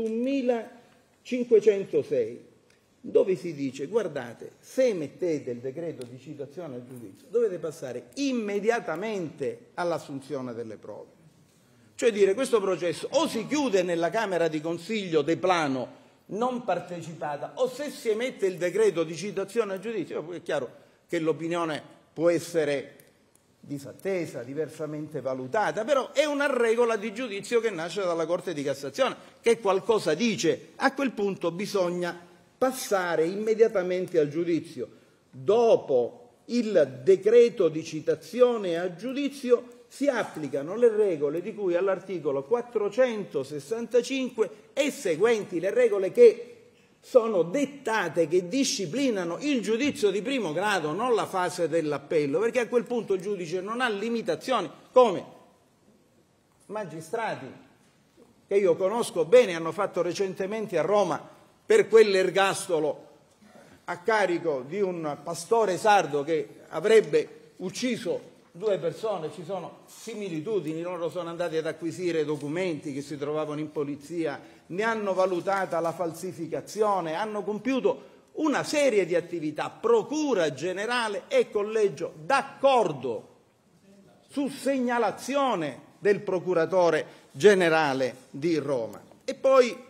31.506, dove si dice, guardate, se emettete il decreto di citazione al giudizio, dovete passare immediatamente all'assunzione delle prove. Cioè dire, questo processo o si chiude nella Camera di Consiglio de plano non partecipata, o se si emette il decreto di citazione al giudizio, è chiaro che l'opinione può essere disattesa, diversamente valutata, però è una regola di giudizio che nasce dalla Corte di Cassazione, che qualcosa dice. A quel punto bisogna passare immediatamente al giudizio. Dopo il decreto di citazione a giudizio si applicano le regole di cui all'articolo 465 e seguenti, le regole che sono dettate, che disciplinano il giudizio di primo grado, non la fase dell'appello, perché a quel punto il giudice non ha limitazioni, come magistrati che io conosco bene hanno fatto recentemente a Roma per quell'ergastolo a carico di un pastore sardo che avrebbe ucciso 2 persone, ci sono similitudini, loro sono andati ad acquisire documenti che si trovavano in polizia, ne hanno valutata la falsificazione, hanno compiuto una serie di attività, procura generale e collegio d'accordo su segnalazione del procuratore generale di Roma. E poi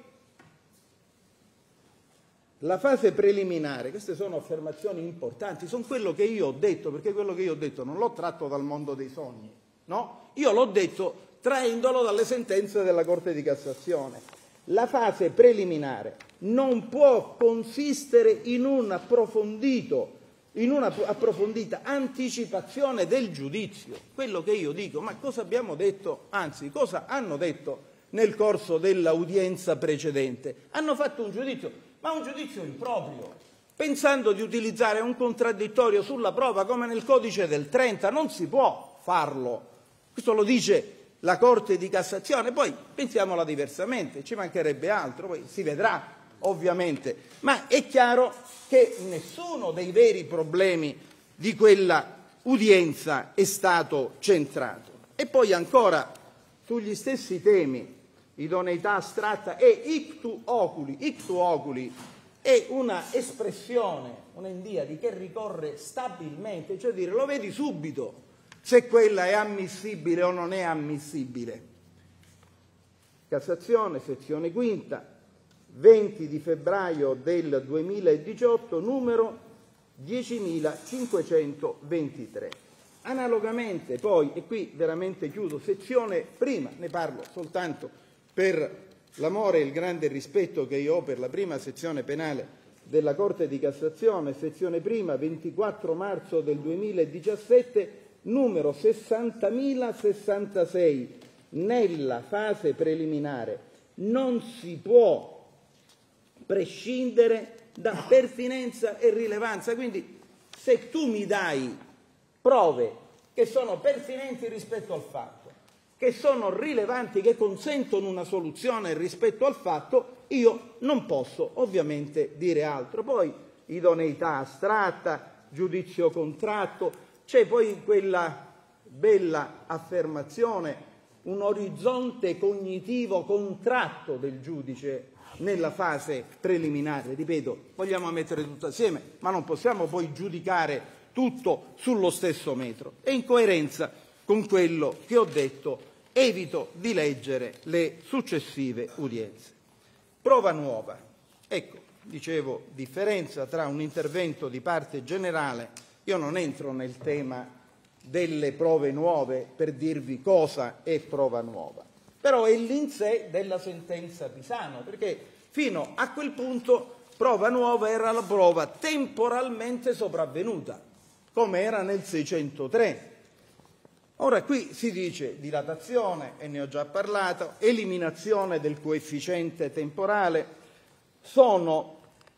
la fase preliminare, queste sono affermazioni importanti, sono quello che io ho detto, perché quello che io ho detto non l'ho tratto dal mondo dei sogni, no? Io l'ho detto traendolo dalle sentenze della Corte di Cassazione. La fase preliminare non può consistere in una approfondita anticipazione del giudizio. Quello che io dico, ma cosa abbiamo detto, anzi cosa hanno detto nel corso dell'udienza precedente? Hanno fatto un giudizio, ma un giudizio improprio, pensando di utilizzare un contraddittorio sulla prova come nel codice del 30. Non si può farlo, questo lo dice la Corte di Cassazione. Poi pensiamola diversamente, ci mancherebbe altro, poi si vedrà ovviamente, ma è chiaro che nessuno dei veri problemi di quella udienza è stato centrato. E poi ancora sugli stessi temi, idoneità astratta e ictu oculi è una espressione, un'endiadi che ricorre stabilmente, cioè dire lo vedi subito se quella è ammissibile o non è ammissibile. Cassazione, sezione quinta, 20 di febbraio del 2018, numero 10.523. Analogamente poi, e qui veramente chiudo, sezione prima, ne parlo soltanto per l'amore e il grande rispetto che io ho per la prima sezione penale della Corte di Cassazione, sezione prima, 24 marzo del 2017, numero 60.066. Nella fase preliminare non si può prescindere da pertinenza e rilevanza. Quindi se tu mi dai prove che sono pertinenti rispetto al fatto, che sono rilevanti, che consentono una soluzione rispetto al fatto, io non posso ovviamente dire altro. Poi idoneità astratta, giudizio contratto, c'è poi quella bella affermazione, un orizzonte cognitivo contratto del giudice nella fase preliminare. Ripeto, vogliamo mettere tutto assieme, ma non possiamo poi giudicare tutto sullo stesso metro. E in coerenza con quello che ho detto, evito di leggere le successive udienze. Prova nuova. Ecco, dicevo, differenza tra un intervento di parte generale. Io non entro nel tema delle prove nuove per dirvi cosa è prova nuova, però è l'in sé della sentenza Pisano, perché fino a quel punto prova nuova era la prova temporalmente sopravvenuta, come era nel 603. Ora qui si dice dilatazione, e ne ho già parlato, eliminazione del coefficiente temporale. Sono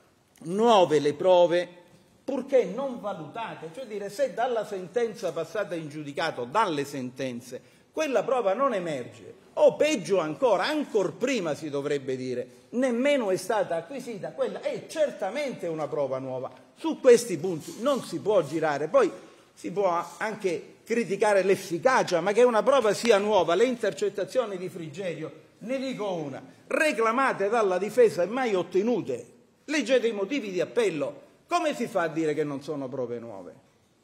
nuove le prove purché non valutate, cioè dire, se dalla sentenza passata in giudicato, dalle sentenze, quella prova non emerge, o peggio ancora, ancor prima si dovrebbe dire, nemmeno è stata acquisita, quella è certamente una prova nuova. Su questi punti non si può girare. Poi si può anche criticare l'efficacia, ma che una prova sia nuova, le intercettazioni di Frigerio, ne dico una, reclamate dalla difesa e mai ottenute, leggete i motivi di appello. Come si fa a dire che non sono prove nuove?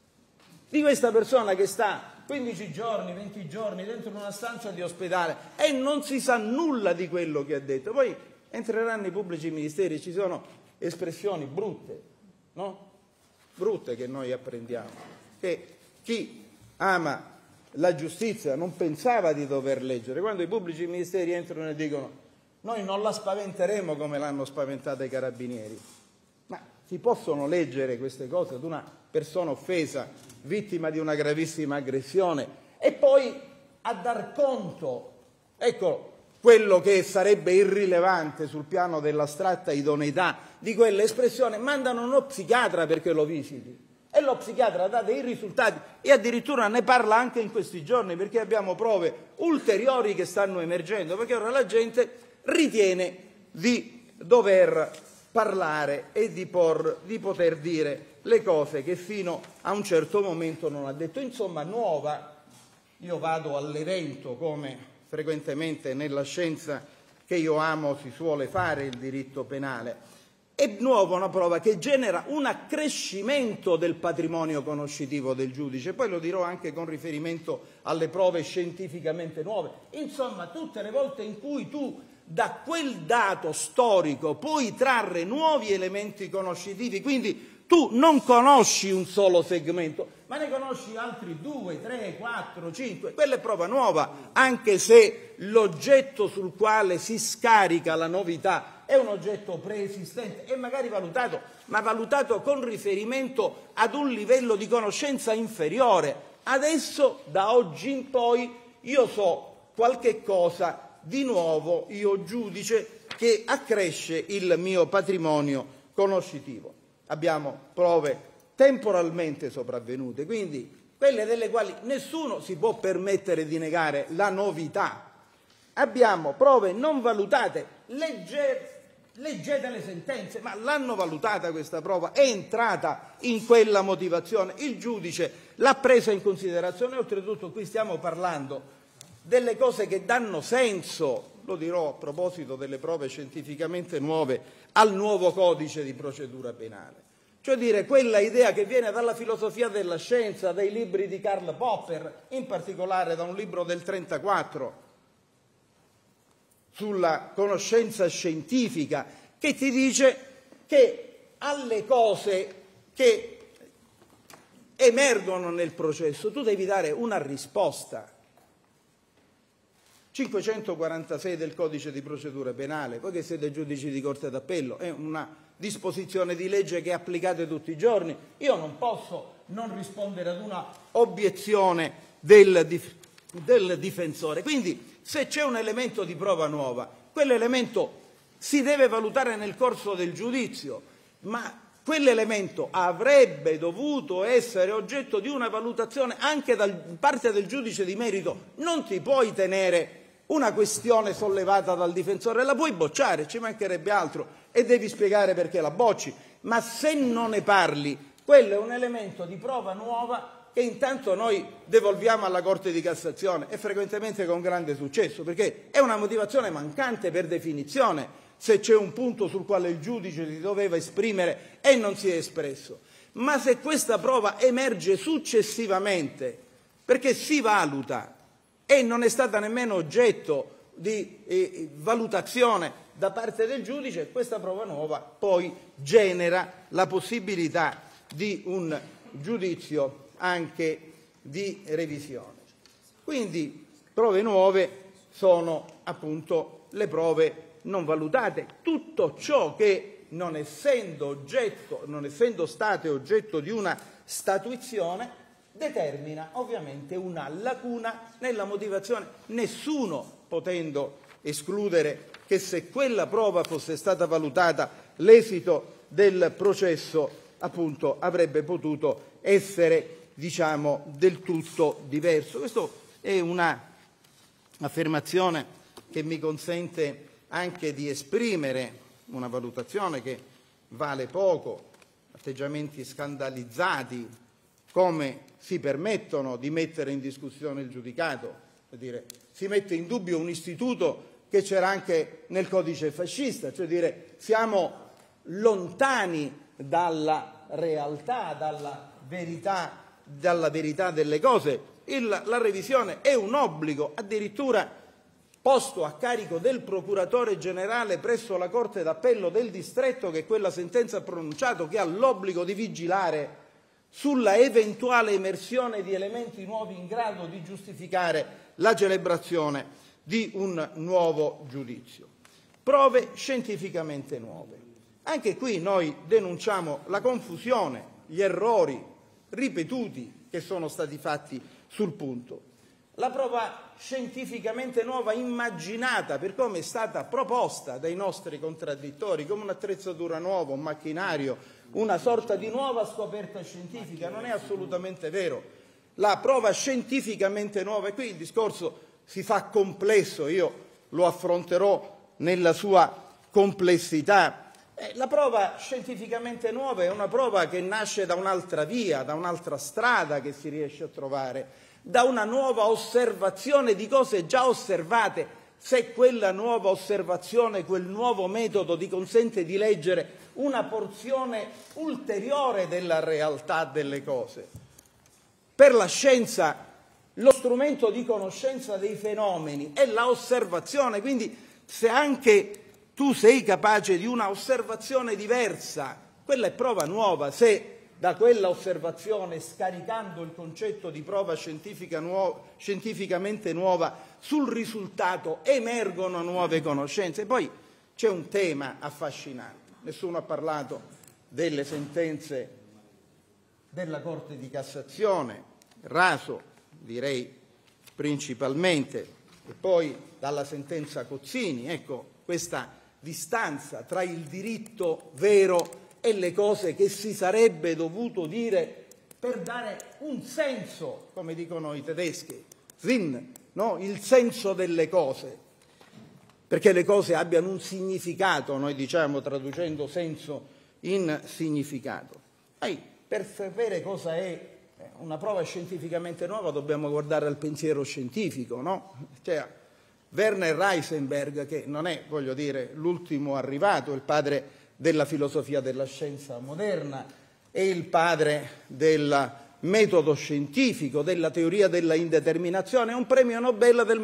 Di questa persona che sta 15 giorni, 20 giorni dentro una stanza di ospedale e non si sa nulla di quello che ha detto. Poi entreranno i pubblici ministeri, ci sono espressioni brutte, no? Brutte che noi apprendiamo, che chi ama la giustizia non pensava di dover leggere. Quando i pubblici ministeri entrano e dicono noi non la spaventeremo come l'hanno spaventata i carabinieri. Ma si possono leggere queste cose ad una persona offesa, vittima di una gravissima aggressione, e poi a dar conto, ecco, quello che sarebbe irrilevante sul piano dell'astratta idoneità di quell'espressione, mandano uno psichiatra perché lo visiti. E lo psichiatra dà dei risultati e addirittura ne parla anche in questi giorni, perché abbiamo prove ulteriori che stanno emergendo, perché ora la gente ritiene di dover parlare e di poter dire le cose che fino a un certo momento non ha detto. Insomma, nuova, io vado all'evento come frequentemente nella scienza che io amo si suole fare, il diritto penale. È nuova una prova che genera un accrescimento del patrimonio conoscitivo del giudice, poi lo dirò anche con riferimento alle prove scientificamente nuove. Insomma, tutte le volte in cui tu da quel dato storico puoi trarre nuovi elementi conoscitivi, quindi tu non conosci un solo segmento, ma ne conosci altri 2, 3, 4, 5, quella è prova nuova, anche se l'oggetto sul quale si scarica la novità è un oggetto preesistente e magari valutato, ma valutato con riferimento ad un livello di conoscenza inferiore. Adesso, da oggi in poi, io so qualche cosa di nuovo, io giudice, che accresce il mio patrimonio conoscitivo. Abbiamo prove temporalmente sopravvenute, quindi quelle delle quali nessuno si può permettere di negare la novità. Abbiamo prove non valutate, leggete le sentenze, ma l'hanno valutata questa prova, è entrata in quella motivazione, il giudice l'ha presa in considerazione. Oltretutto qui stiamo parlando delle cose che danno senso, lo dirò a proposito delle prove scientificamente nuove, al nuovo codice di procedura penale. Cioè dire quella idea che viene dalla filosofia della scienza, dai libri di Karl Popper, in particolare da un libro del 1934 sulla conoscenza scientifica, che ti dice che alle cose che emergono nel processo tu devi dare una risposta. 546 del codice di procedura penale, voi che siete giudici di Corte d'Appello, è una disposizione di legge che applicate tutti i giorni. Io non posso non rispondere ad una obiezione del difensore. Quindi se c'è un elemento di prova nuova, quell'elemento si deve valutare nel corso del giudizio, ma quell'elemento avrebbe dovuto essere oggetto di una valutazione anche da parte del giudice di merito. Non ti puoi tenere una questione sollevata dal difensore, la puoi bocciare, ci mancherebbe altro, e devi spiegare perché la bocci, ma se non ne parli, quello è un elemento di prova nuova che intanto noi devolviamo alla Corte di Cassazione, e frequentemente con grande successo, perché è una motivazione mancante per definizione se c'è un punto sul quale il giudice si doveva esprimere e non si è espresso. Ma se questa prova emerge successivamente, perché si valuta e non è stata nemmeno oggetto di valutazione da parte del giudice, questa prova nuova poi genera la possibilità di un giudizio anche di revisione. Quindi prove nuove sono appunto le prove non valutate. Tutto ciò che non essendo state oggetto di una statuizione determina ovviamente una lacuna nella motivazione, nessuno potendo escludere che se quella prova fosse stata valutata l'esito del processo appunto avrebbe potuto essere del tutto diverso. Questa è una affermazione che mi consente anche di esprimere una valutazione che vale poco. Atteggiamenti scandalizzati come si permettono di mettere in discussione il giudicato, per dire, si mette in dubbio un istituto che c'era anche nel codice fascista, cioè dire siamo lontani dalla realtà, dalla verità delle cose. La revisione è un obbligo addirittura posto a carico del procuratore generale presso la Corte d'Appello del distretto, che quella sentenza ha pronunciato, che ha l'obbligo di vigilare sulla eventuale emersione di elementi nuovi in grado di giustificare la celebrazione di un nuovo giudizio. Prove scientificamente nuove. Anche qui noi denunciamo la confusione, gli errori ripetuti che sono stati fatti sul punto. La prova scientificamente nuova immaginata per come è stata proposta dai nostri contraddittori come un'attrezzatura nuova, un macchinario, una sorta di nuova scoperta scientifica, non è assolutamente vero. La prova scientificamente nuova, e qui il discorso si fa complesso, io lo affronterò nella sua complessità. La prova scientificamente nuova è una prova che nasce da un'altra via, da un'altra strada che si riesce a trovare, da una nuova osservazione di cose già osservate. Se quella nuova osservazione, quel nuovo metodo ti consente di leggere una porzione ulteriore della realtà delle cose. Per la scienza lo strumento di conoscenza dei fenomeni è la osservazione, quindi Se anche tu sei capace di una osservazione diversa, quella è prova nuova. Se da quella osservazione, scaricando il concetto di prova scientificamente nuova sul risultato, emergono nuove conoscenze. Poi c'è un tema affascinante. Nessuno ha parlato delle sentenze della Corte di Cassazione, Raso, direi principalmente, e poi dalla sentenza Cozzini. Ecco, questa distanza tra il diritto vero e le cose che si sarebbe dovuto dire per dare un senso, come dicono i tedeschi, Sinn, no? Il senso delle cose, perché le cose abbiano un significato, noi diciamo traducendo senso in significato. Per sapere cosa è una prova scientificamente nuova dobbiamo guardare al pensiero scientifico, no? Cioè, Werner Heisenberg, che non è, voglio dire, l'ultimo arrivato, il padre della filosofia della scienza moderna, è il padre del metodo scientifico, della teoria della indeterminazione, è un premio Nobel del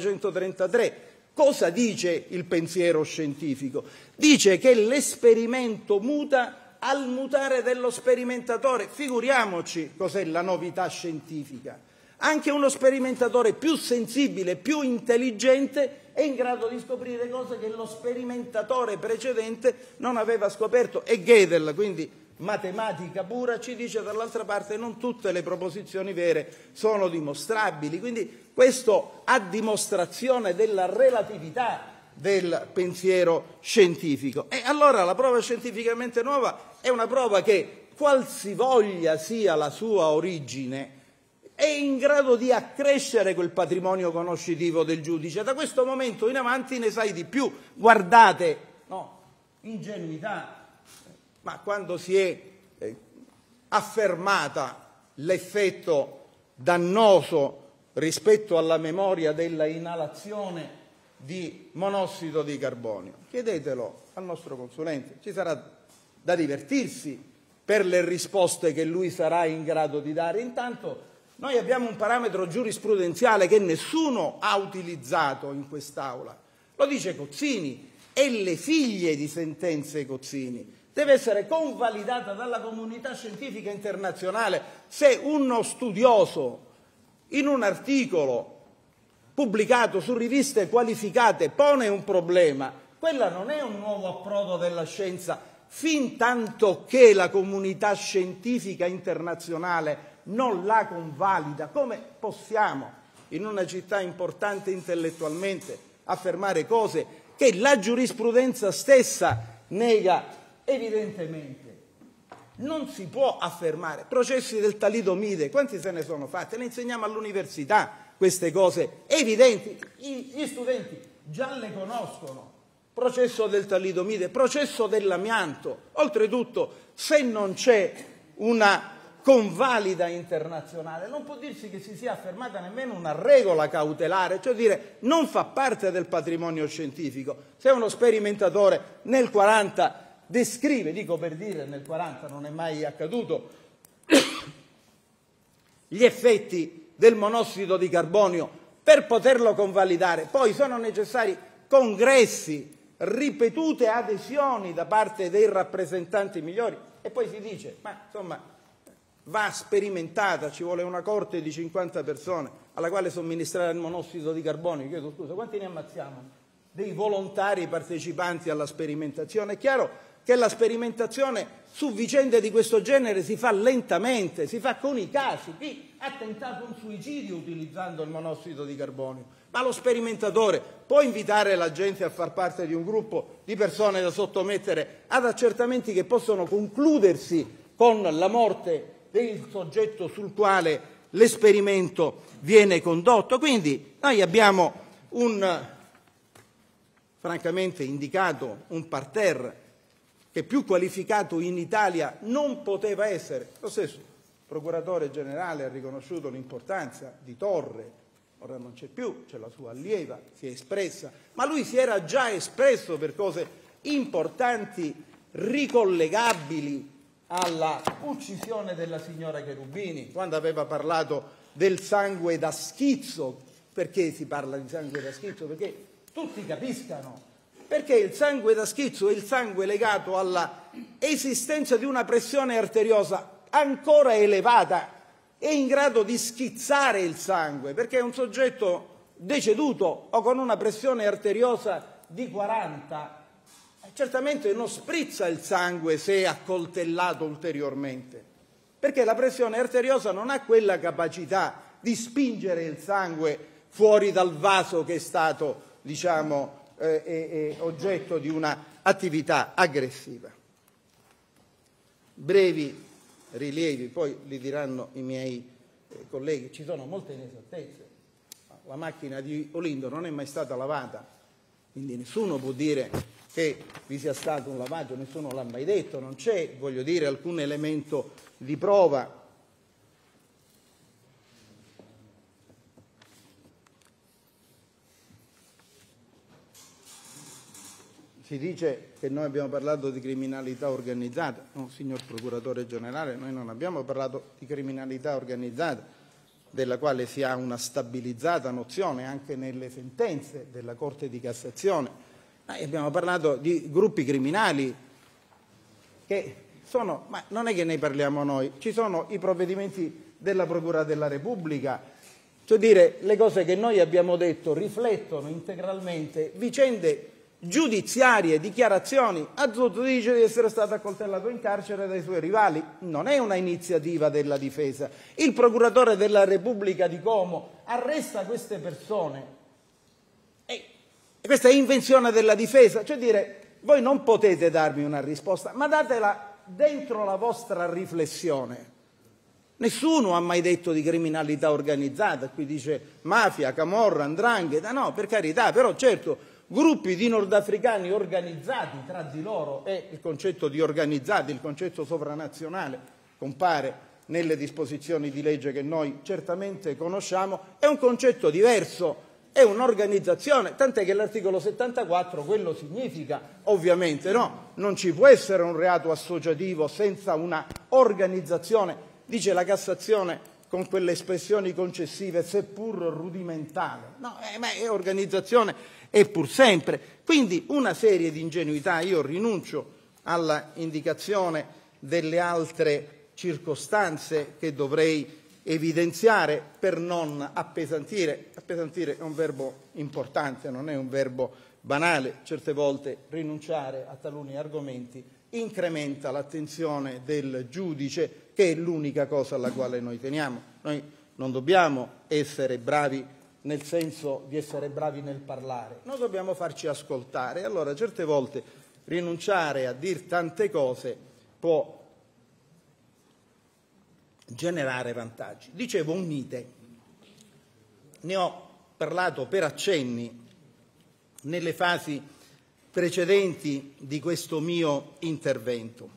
1933. Cosa dice il pensiero scientifico? Dice che l'esperimento muta al mutare dello sperimentatore. Figuriamoci cos'è la novità scientifica. Anche uno sperimentatore più sensibile, più intelligente è in grado di scoprire cose che lo sperimentatore precedente non aveva scoperto. E Gödel, quindi matematica pura, ci dice dall'altra parte non tutte le proposizioni vere sono dimostrabili. Quindi questo a dimostrazione della relatività del pensiero scientifico. E allora la prova scientificamente nuova è una prova che, qualsivoglia sia la sua origine, è in grado di accrescere quel patrimonio conoscitivo del giudice. Da questo momento in avanti ne sai di più. Guardate, no, ingenuità, ma quando si è affermata l'effetto dannoso rispetto alla memoria della inalazione di monossido di carbonio, chiedetelo al nostro consulente, ci sarà da divertirsi per le risposte che lui sarà in grado di dare. Intanto noi abbiamo un parametro giurisprudenziale che nessuno ha utilizzato in quest'Aula, lo dice Cozzini e le figlie di sentenze Cozzini. Deve essere convalidata dalla comunità scientifica internazionale. Se uno studioso in un articolo pubblicato su riviste qualificate pone un problema, quella non è un nuovo approdo della scienza, fin tanto che la comunità scientifica internazionale non la convalida. Come possiamo, in una città importante intellettualmente, affermare cose che la giurisprudenza stessa nega evidentemente? Non si può affermare. Processi del talidomide, quanti se ne sono fatti? Ne insegniamo all'università queste cose evidenti, gli studenti già le conoscono. Processo del talidomide, processo dell'amianto. Oltretutto, se non c'è una convalida internazionale, non può dirsi che si sia affermata nemmeno una regola cautelare, cioè dire non fa parte del patrimonio scientifico. Se uno sperimentatore nel 40 descrive, dico per dire, nel 40 non è mai accaduto, gli effetti del monossido di carbonio, per poterlo convalidare poi sono necessari congressi, ripetute adesioni da parte dei rappresentanti migliori, e poi si dice, ma insomma va sperimentata, ci vuole una corte di 50 persone alla quale somministrare il monossido di carbonio. Chiedo scusa, quanti ne ammazziamo? Dei volontari partecipanti alla sperimentazione. È chiaro che la sperimentazione su vicende di questo genere si fa lentamente, si fa con i casi. Chi ha tentato un suicidio utilizzando il monossido di carbonio? Ma lo sperimentatore può invitare la gente a far parte di un gruppo di persone da sottomettere ad accertamenti che possono concludersi con la morte del soggetto sul quale l'esperimento viene condotto. Quindi noi abbiamo francamente indicato un parterre che più qualificato in Italia non poteva essere. Lo stesso procuratore generale ha riconosciuto l'importanza di Torre, ora non c'è più, c'è la sua allieva, si è espressa, ma lui si era già espresso per cose importanti, ricollegabili alla uccisione della signora Cherubini, quando aveva parlato del sangue da schizzo. Perché si parla di sangue da schizzo? Perché tutti capiscano, perché il sangue da schizzo è il sangue legato alla esistenza di una pressione arteriosa ancora elevata, è in grado di schizzare il sangue, perché un soggetto deceduto o con una pressione arteriosa di 40 certamente non sprizza il sangue se è accoltellato ulteriormente, perché la pressione arteriosa non ha quella capacità di spingere il sangue fuori dal vaso che è stato, diciamo, oggetto di una attività aggressiva. Brevi rilievi, poi li diranno i miei colleghi, ci sono molte inesattezze. La macchina di Olindo non è mai stata lavata, quindi nessuno può dire che vi sia stato un lavaggio, nessuno l'ha mai detto, non c'è, voglio dire, alcun elemento di prova. Si dice che noi abbiamo parlato di criminalità organizzata. No, signor Procuratore Generale, noi non abbiamo parlato di criminalità organizzata, della quale si ha una stabilizzata nozione anche nelle sentenze della Corte di Cassazione. Abbiamo parlato di gruppi criminali che sono, ma non è che ne parliamo noi, ci sono i provvedimenti della Procura della Repubblica, cioè dire le cose che noi abbiamo detto riflettono integralmente vicende giudiziarie, dichiarazioni. Azzurro dice di essere stato accoltellato in carcere dai suoi rivali, non è una iniziativa della difesa. Il procuratore della Repubblica di Como arresta queste persone e questa è invenzione della difesa, cioè dire voi non potete darmi una risposta, ma datela dentro la vostra riflessione. Nessuno ha mai detto di criminalità organizzata, qui dice mafia, camorra, 'ndrangheta, no, per carità, però certo gruppi di nordafricani organizzati tra di loro, e il concetto di organizzati, il concetto sovranazionale compare nelle disposizioni di legge che noi certamente conosciamo, è un concetto diverso, è un'organizzazione, tant'è che l'articolo 74 quello significa, ovviamente no, non ci può essere un reato associativo senza una organizzazione, dice la Cassazione con quelle espressioni concessive seppur rudimentali, no, ma è organizzazione e pur sempre. Quindi una serie di ingenuità, io rinuncio alla indicazione delle altre circostanze che dovrei evidenziare per non appesantire. Appesantire è un verbo importante, non è un verbo banale, certe volte rinunciare a taluni argomenti incrementa l'attenzione del giudice, che è l'unica cosa alla quale noi teniamo. Noi non dobbiamo essere bravi nel senso di essere bravi nel parlare, noi dobbiamo farci ascoltare. Allora certe volte rinunciare a dire tante cose può generare vantaggi. Dicevo un mite, ne ho parlato per accenni nelle fasi precedenti di questo mio intervento,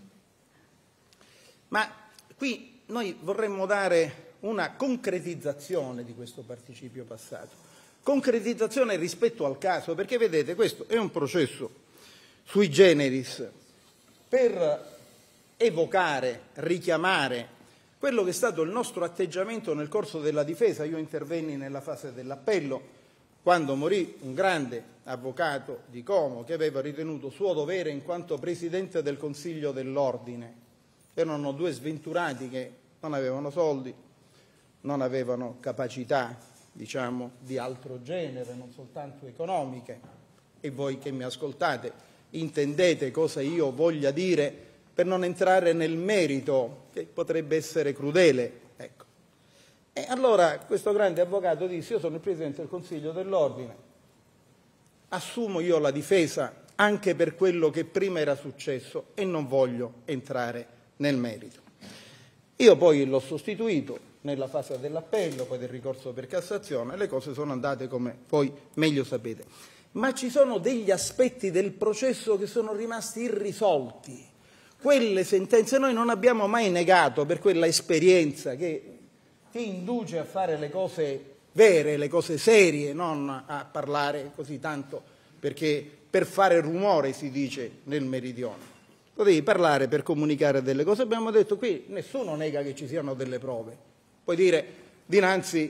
ma qui noi vorremmo dare una concretizzazione di questo participio passato, concretizzazione rispetto al caso, perché vedete questo è un processo sui generis per evocare, richiamare quello che è stato il nostro atteggiamento nel corso della difesa. Io intervenni nella fase dell'appello quando morì un grande avvocato di Como che aveva ritenuto suo dovere in quanto Presidente del Consiglio dell'Ordine. Erano due sventurati che non avevano soldi, non avevano capacità, diciamo, di altro genere, non soltanto economiche, e voi che mi ascoltate intendete cosa io voglia dire per non entrare nel merito, che potrebbe essere crudele. Ecco. E allora questo grande avvocato disse: io sono il Presidente del Consiglio dell'Ordine, assumo io la difesa anche per quello che prima era successo e non voglio entrare nel merito. Io poi l'ho sostituito nella fase dell'appello, poi del ricorso per Cassazione, le cose sono andate come poi meglio sapete. Ma ci sono degli aspetti del processo che sono rimasti irrisolti. Quelle sentenze noi non abbiamo mai negato, per quella esperienza che ti induce a fare le cose vere, le cose serie, non a parlare così tanto perché per fare rumore, si dice nel meridione. Lo devi parlare per comunicare delle cose. Abbiamo detto qui nessuno nega che ci siano delle prove. Puoi dire dinanzi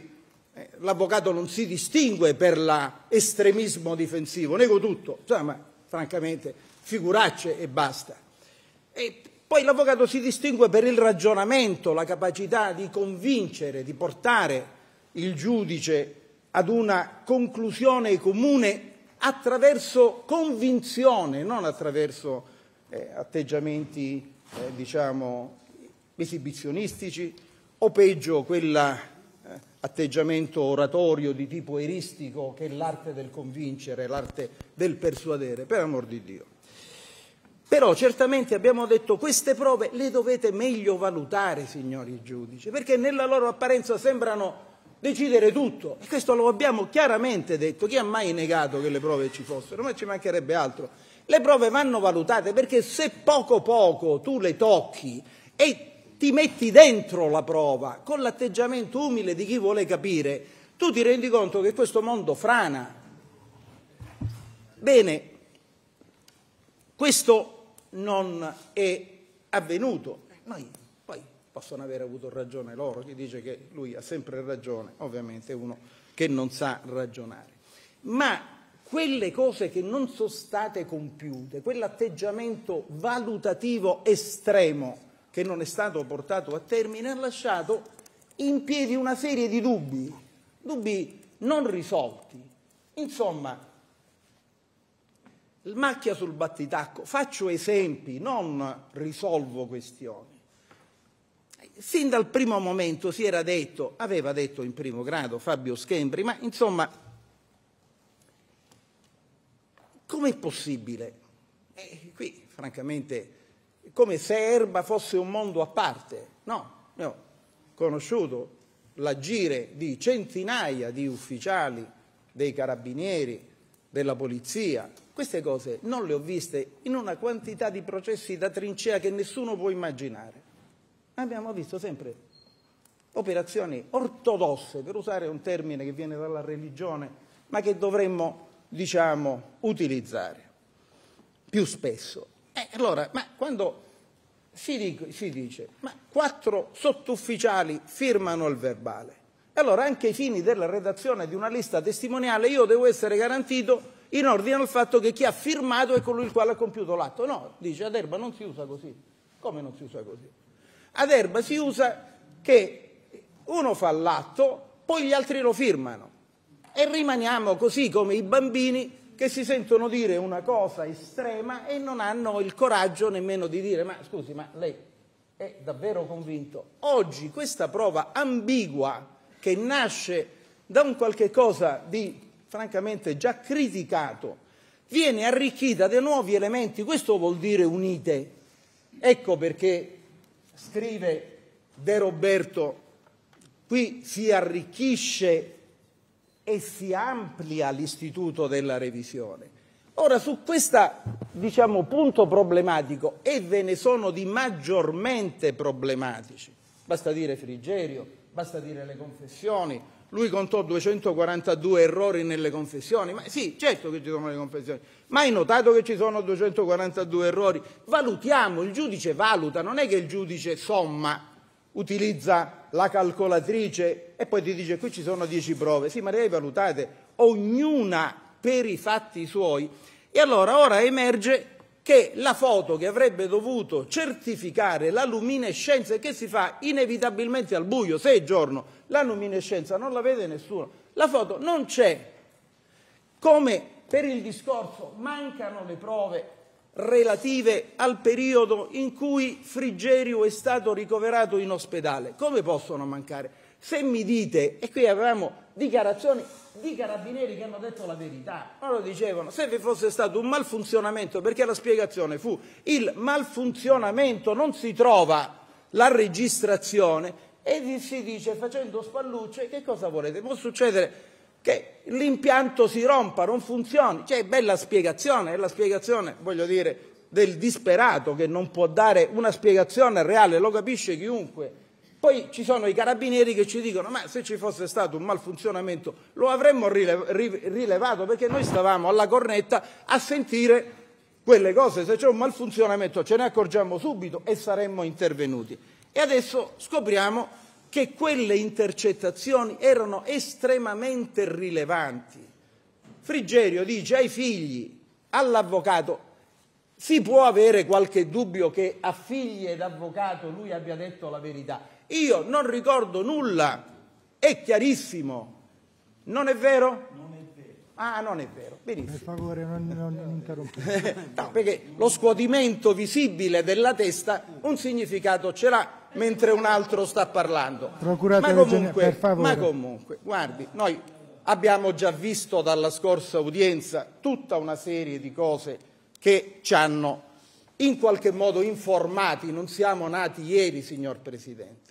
l'avvocato non si distingue per l'estremismo difensivo, nego tutto, ma francamente figuracce e basta. E poi l'avvocato si distingue per il ragionamento, la capacità di convincere, di portare il giudice ad una conclusione comune attraverso convinzione, non attraverso atteggiamenti, diciamo, esibizionistici o peggio quell'atteggiamento oratorio di tipo eristico che è l'arte del convincere, l'arte del persuadere, per amor di Dio. Però certamente abbiamo detto queste prove le dovete meglio valutare, signori giudici, perché nella loro apparenza sembrano decidere tutto. E questo lo abbiamo chiaramente detto. Chi ha mai negato che le prove ci fossero? Ma ci mancherebbe altro. Le prove vanno valutate perché se poco poco tu le tocchi e ti metti dentro la prova con l'atteggiamento umile di chi vuole capire, tu ti rendi conto che questo mondo frana. Bene, questo non è avvenuto. Poi possono aver avuto ragione loro, chi dice che lui ha sempre ragione, ovviamente è uno che non sa ragionare. Ma quelle cose che non sono state compiute, quell'atteggiamento valutativo estremo che non è stato portato a termine, ha lasciato in piedi una serie di dubbi non risolti. Insomma, macchia sul battitacco, faccio esempi, non risolvo questioni. Sin dal primo momento si era detto, aveva detto in primo grado Fabio Schembri, ma insomma, com'è possibile? Qui, francamente, come se Erba fosse un mondo a parte. No, io ho conosciuto l'agire di centinaia di ufficiali dei carabinieri, della polizia. Queste cose non le ho viste in una quantità di processi da trincea che nessuno può immaginare. Abbiamo visto sempre operazioni ortodosse, per usare un termine che viene dalla religione, ma che dovremmo, diciamo, utilizzare più spesso. Allora, ma quando si dice, ma 4 sottufficiali firmano il verbale, allora anche ai fini della redazione di una lista testimoniale io devo essere garantito in ordine al fatto che chi ha firmato è colui il quale ha compiuto l'atto. No, dice ad Erba non si usa così. Come non si usa così? Ad Erba si usa che uno fa l'atto, poi gli altri lo firmano e rimaniamo così come i bambini che si sentono dire una cosa estrema e non hanno il coraggio nemmeno di dire ma scusi, ma lei è davvero convinto? Oggi questa prova ambigua che nasce da un qualche cosa di francamente già criticato viene arricchita da nuovi elementi, questo vuol dire unite. Ecco perché scrive De Roberto, qui si arricchisce e si amplia l'istituto della revisione. Ora su questo, diciamo, punto problematico, e ve ne sono di maggiormente problematici, basta dire Frigerio, basta dire le confessioni, lui contò 242 errori nelle confessioni, ma sì, certo che ci sono le confessioni, ma hai notato che ci sono 242 errori? Valutiamo, il giudice valuta, non è che il giudice somma, utilizza la calcolatrice e poi ti dice qui ci sono 10 prove, sì, ma le hai valutate, ognuna per i fatti suoi, e allora ora emerge che la foto che avrebbe dovuto certificare la luminescenza, che si fa inevitabilmente al buio, se è giorno, la luminescenza non la vede nessuno, la foto non c'è. Come per il discorso mancano le prove relative al periodo in cui Frigerio è stato ricoverato in ospedale, come possono mancare? Se mi dite, e qui avevamo dichiarazioni di carabinieri che hanno detto la verità, loro dicevano se vi fosse stato un malfunzionamento, perché la spiegazione fu il malfunzionamento, non si trova la registrazione, e si dice facendo spallucce che cosa volete? Può succedere che l'impianto si rompa, non funzioni, cioè bella spiegazione, è la spiegazione, voglio dire, del disperato che non può dare una spiegazione reale, lo capisce chiunque. Poi ci sono i carabinieri che ci dicono ma se ci fosse stato un malfunzionamento lo avremmo rilevato perché noi stavamo alla cornetta a sentire quelle cose, se c'è un malfunzionamento ce ne accorgiamo subito e saremmo intervenuti. E adesso scopriamo che quelle intercettazioni erano estremamente rilevanti. Frigerio dice ai figli, all'avvocato, si può avere qualche dubbio che a figli ed avvocato lui abbia detto la verità? Io non ricordo nulla, è chiarissimo. Non è vero? Non è vero. Ah, non è vero. Benissimo. Per favore, non interrompete. No, perché lo scuotimento visibile della testa un significato ce l'ha, mentre un altro sta parlando. Per favore. Ma comunque, guardi, noi abbiamo già visto dalla scorsa udienza tutta una serie di cose che ci hanno in qualche modo informati, non siamo nati ieri, signor Presidente.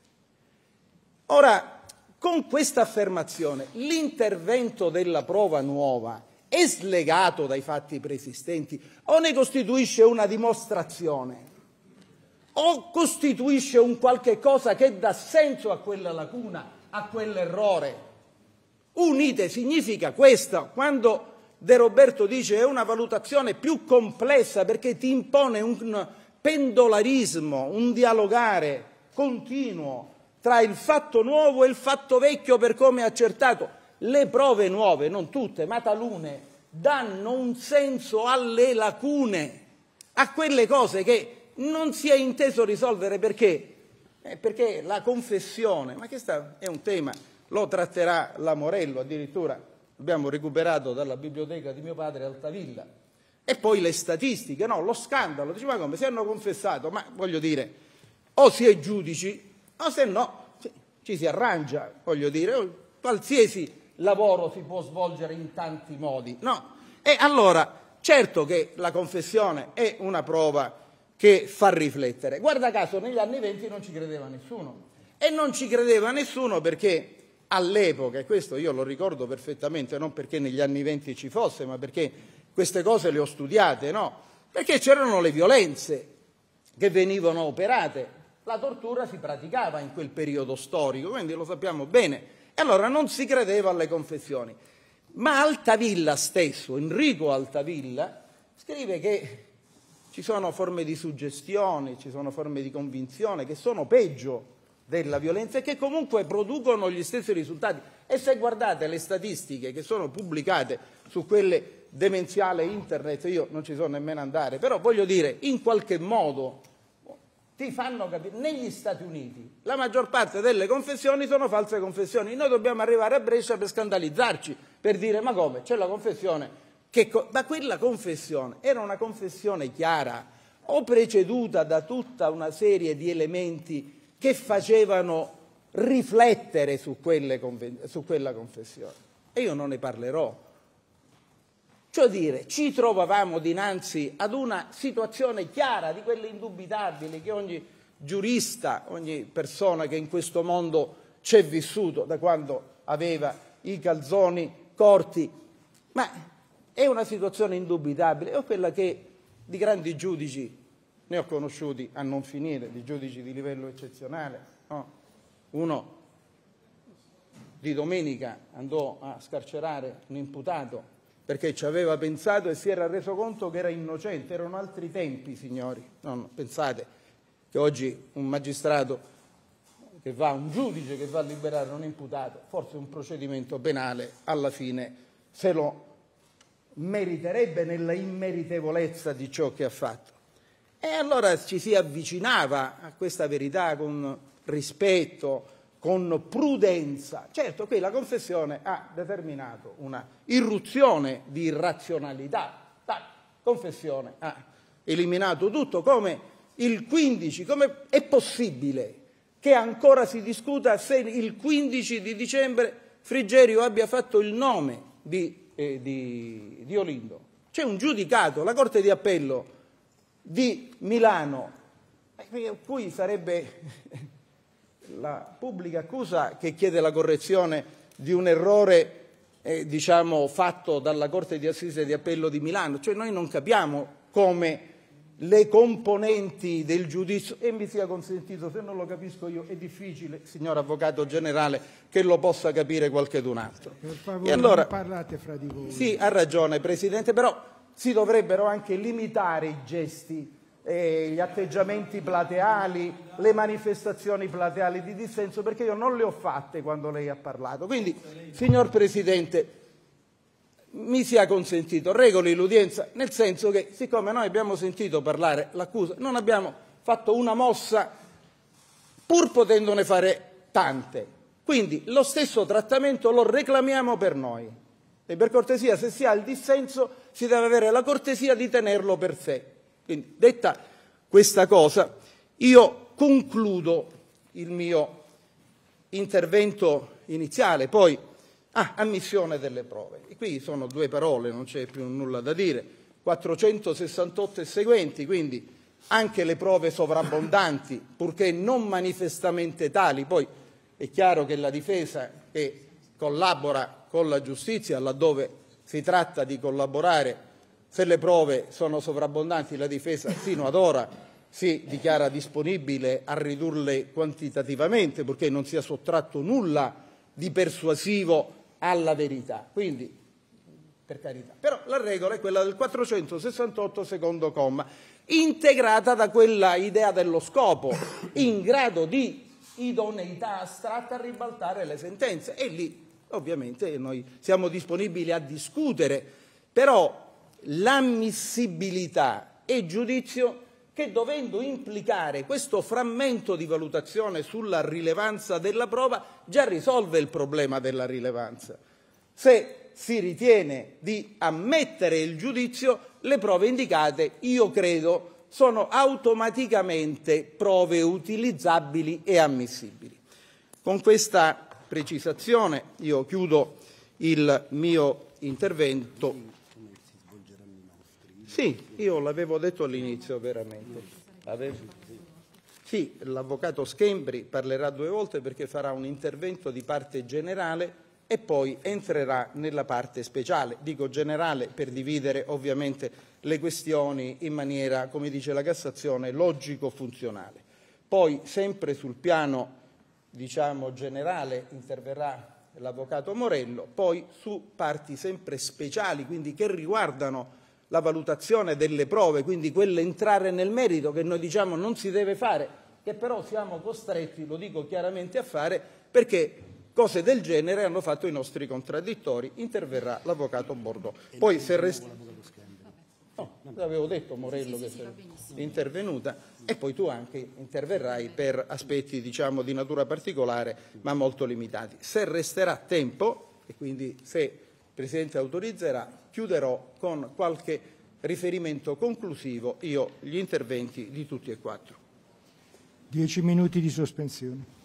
Ora, con questa affermazione, l'intervento della prova nuova è slegato dai fatti preesistenti o ne costituisce una dimostrazione o costituisce un qualche cosa che dà senso a quella lacuna, a quell'errore. Unite significa questo. Quando De Roberto dice è una valutazione più complessa perché ti impone un pendolarismo, un dialogare continuo tra il fatto nuovo e il fatto vecchio per come è accertato. Le prove nuove, non tutte, ma talune, danno un senso alle lacune, a quelle cose che non si è inteso risolvere. Perché? Perché la confessione, ma questo è un tema, lo tratterà la Morello addirittura, abbiamo recuperato dalla biblioteca di mio padre Altavilla, e poi le statistiche, no, lo scandalo, dice ma come, se hanno confessato, ma voglio dire, o si è giudici, o se no ci si arrangia, voglio dire, qualsiasi lavoro si può svolgere in tanti modi, no? E allora, certo che la confessione è una prova che fa riflettere. Guarda caso, negli anni '20 non ci credeva nessuno, e non ci credeva nessuno perché all'epoca, e questo io lo ricordo perfettamente, non perché negli anni '20 ci fosse, ma perché queste cose le ho studiate, no? Perché c'erano le violenze che venivano operate, la tortura si praticava in quel periodo storico, quindi lo sappiamo bene, e allora non si credeva alle confessioni. Ma Altavilla stesso, Enrico Altavilla, scrive che ci sono forme di suggestione, ci sono forme di convinzione che sono peggio della violenza e che comunque producono gli stessi risultati. E se guardate le statistiche che sono pubblicate su quelle demenziale internet, io non ci so nemmeno andare, però voglio dire, in qualche modo ti fanno capire. Negli Stati Uniti la maggior parte delle confessioni sono false confessioni. Noi dobbiamo arrivare a Brescia per scandalizzarci, per dire ma come, c'è la confessione. Ma quella confessione era una confessione chiara o preceduta da tutta una serie di elementi che facevano riflettere su quella confessione. E io non ne parlerò. Cioè dire, ci trovavamo dinanzi ad una situazione chiara, di quelle indubitabili, che ogni giurista, ogni persona che in questo mondo c'è vissuto, da quando aveva i calzoni corti, ma è una situazione indubitabile, è quella che di grandi giudici ne ho conosciuti a non finire, di giudici di livello eccezionale, no? Uno di domenica andò a scarcerare un imputato perché ci aveva pensato e si era reso conto che era innocente. Erano altri tempi, signori. Non pensate che oggi un magistrato che va, un giudice che va a liberare un imputato, forse un procedimento penale, alla fine se lo meriterebbe nella immeritevolezza di ciò che ha fatto. E allora ci si avvicinava a questa verità con rispetto, con prudenza. Certo che la confessione ha determinato una irruzione di irrazionalità. La confessione ha eliminato tutto, come il 15, come è possibile che ancora si discuta se il 15 di dicembre Frigerio abbia fatto il nome di Olindo. C'è un giudicato, la Corte di Appello di Milano, cui sarebbe la pubblica accusa che chiede la correzione di un errore fatto dalla Corte di Assise di Appello di Milano. Cioè noi non capiamo come le componenti del giudizio, e mi sia consentito, se non lo capisco io è difficile, signor Avvocato Generale, che lo possa capire qualcun altro. Per favore, e allora, non parlate fra di voi. Sì, ha ragione Presidente, però si dovrebbero anche limitare i gesti gli atteggiamenti plateali, le manifestazioni plateali di dissenso, perché io non le ho fatte quando lei ha parlato. Quindi, signor Presidente, mi sia consentito, regoli l'udienza, nel senso che, siccome noi abbiamo sentito parlare l'accusa, non abbiamo fatto una mossa, pur potendone fare tante. Quindi lo stesso trattamento lo reclamiamo per noi. E per cortesia, se si ha il dissenso, si deve avere la cortesia di tenerlo per sé. Quindi, detta questa cosa, io concludo il mio intervento iniziale, poi ammissione delle prove. E qui sono due parole, non c'è più nulla da dire, 468 e seguenti, quindi anche le prove sovrabbondanti, purché non manifestamente tali. Poi è chiaro che la difesa che collabora con la giustizia, laddove si tratta di collaborare, se le prove sono sovrabbondanti, la difesa sino ad ora si dichiara disponibile a ridurle quantitativamente, purché non sia sottratto nulla di persuasivo alla verità. Quindi, per carità. Però la regola è quella del 468 secondo comma, integrata da quella idea dello scopo, in grado di idoneità astratta a ribaltare le sentenze. E lì, ovviamente, noi siamo disponibili a discutere, però l'ammissibilità è giudizio che, dovendo implicare questo frammento di valutazione sulla rilevanza della prova, già risolve il problema della rilevanza. Se si ritiene di ammettere il giudizio, le prove indicate, io credo, sono automaticamente prove utilizzabili e ammissibili. Con questa precisazione io chiudo il mio intervento. Sì, io l'avevo detto all'inizio veramente. Sì, l'avvocato Schembri parlerà 2 volte perché farà un intervento di parte generale e poi entrerà nella parte speciale. Dico generale per dividere ovviamente le questioni in maniera, come dice la Cassazione, logico-funzionale. Poi, sempre sul piano, diciamo, generale, interverrà l'avvocato Morello, poi su parti sempre speciali, quindi che riguardano la valutazione delle prove, quindi quell'entrare nel merito che noi diciamo non si deve fare, che però siamo costretti, lo dico chiaramente, a fare, perché cose del genere hanno fatto i nostri contraddittori. Interverrà l'avvocato Bordò. Poi se l'avevo detto Morello che sei intervenuta, e poi tu anche interverrai per aspetti, diciamo, di natura particolare ma molto limitati. Se resterà tempo, e quindi se il Presidente autorizzerà, chiuderò con qualche riferimento conclusivo io gli interventi di tutti e 4. 10 minuti di sospensione.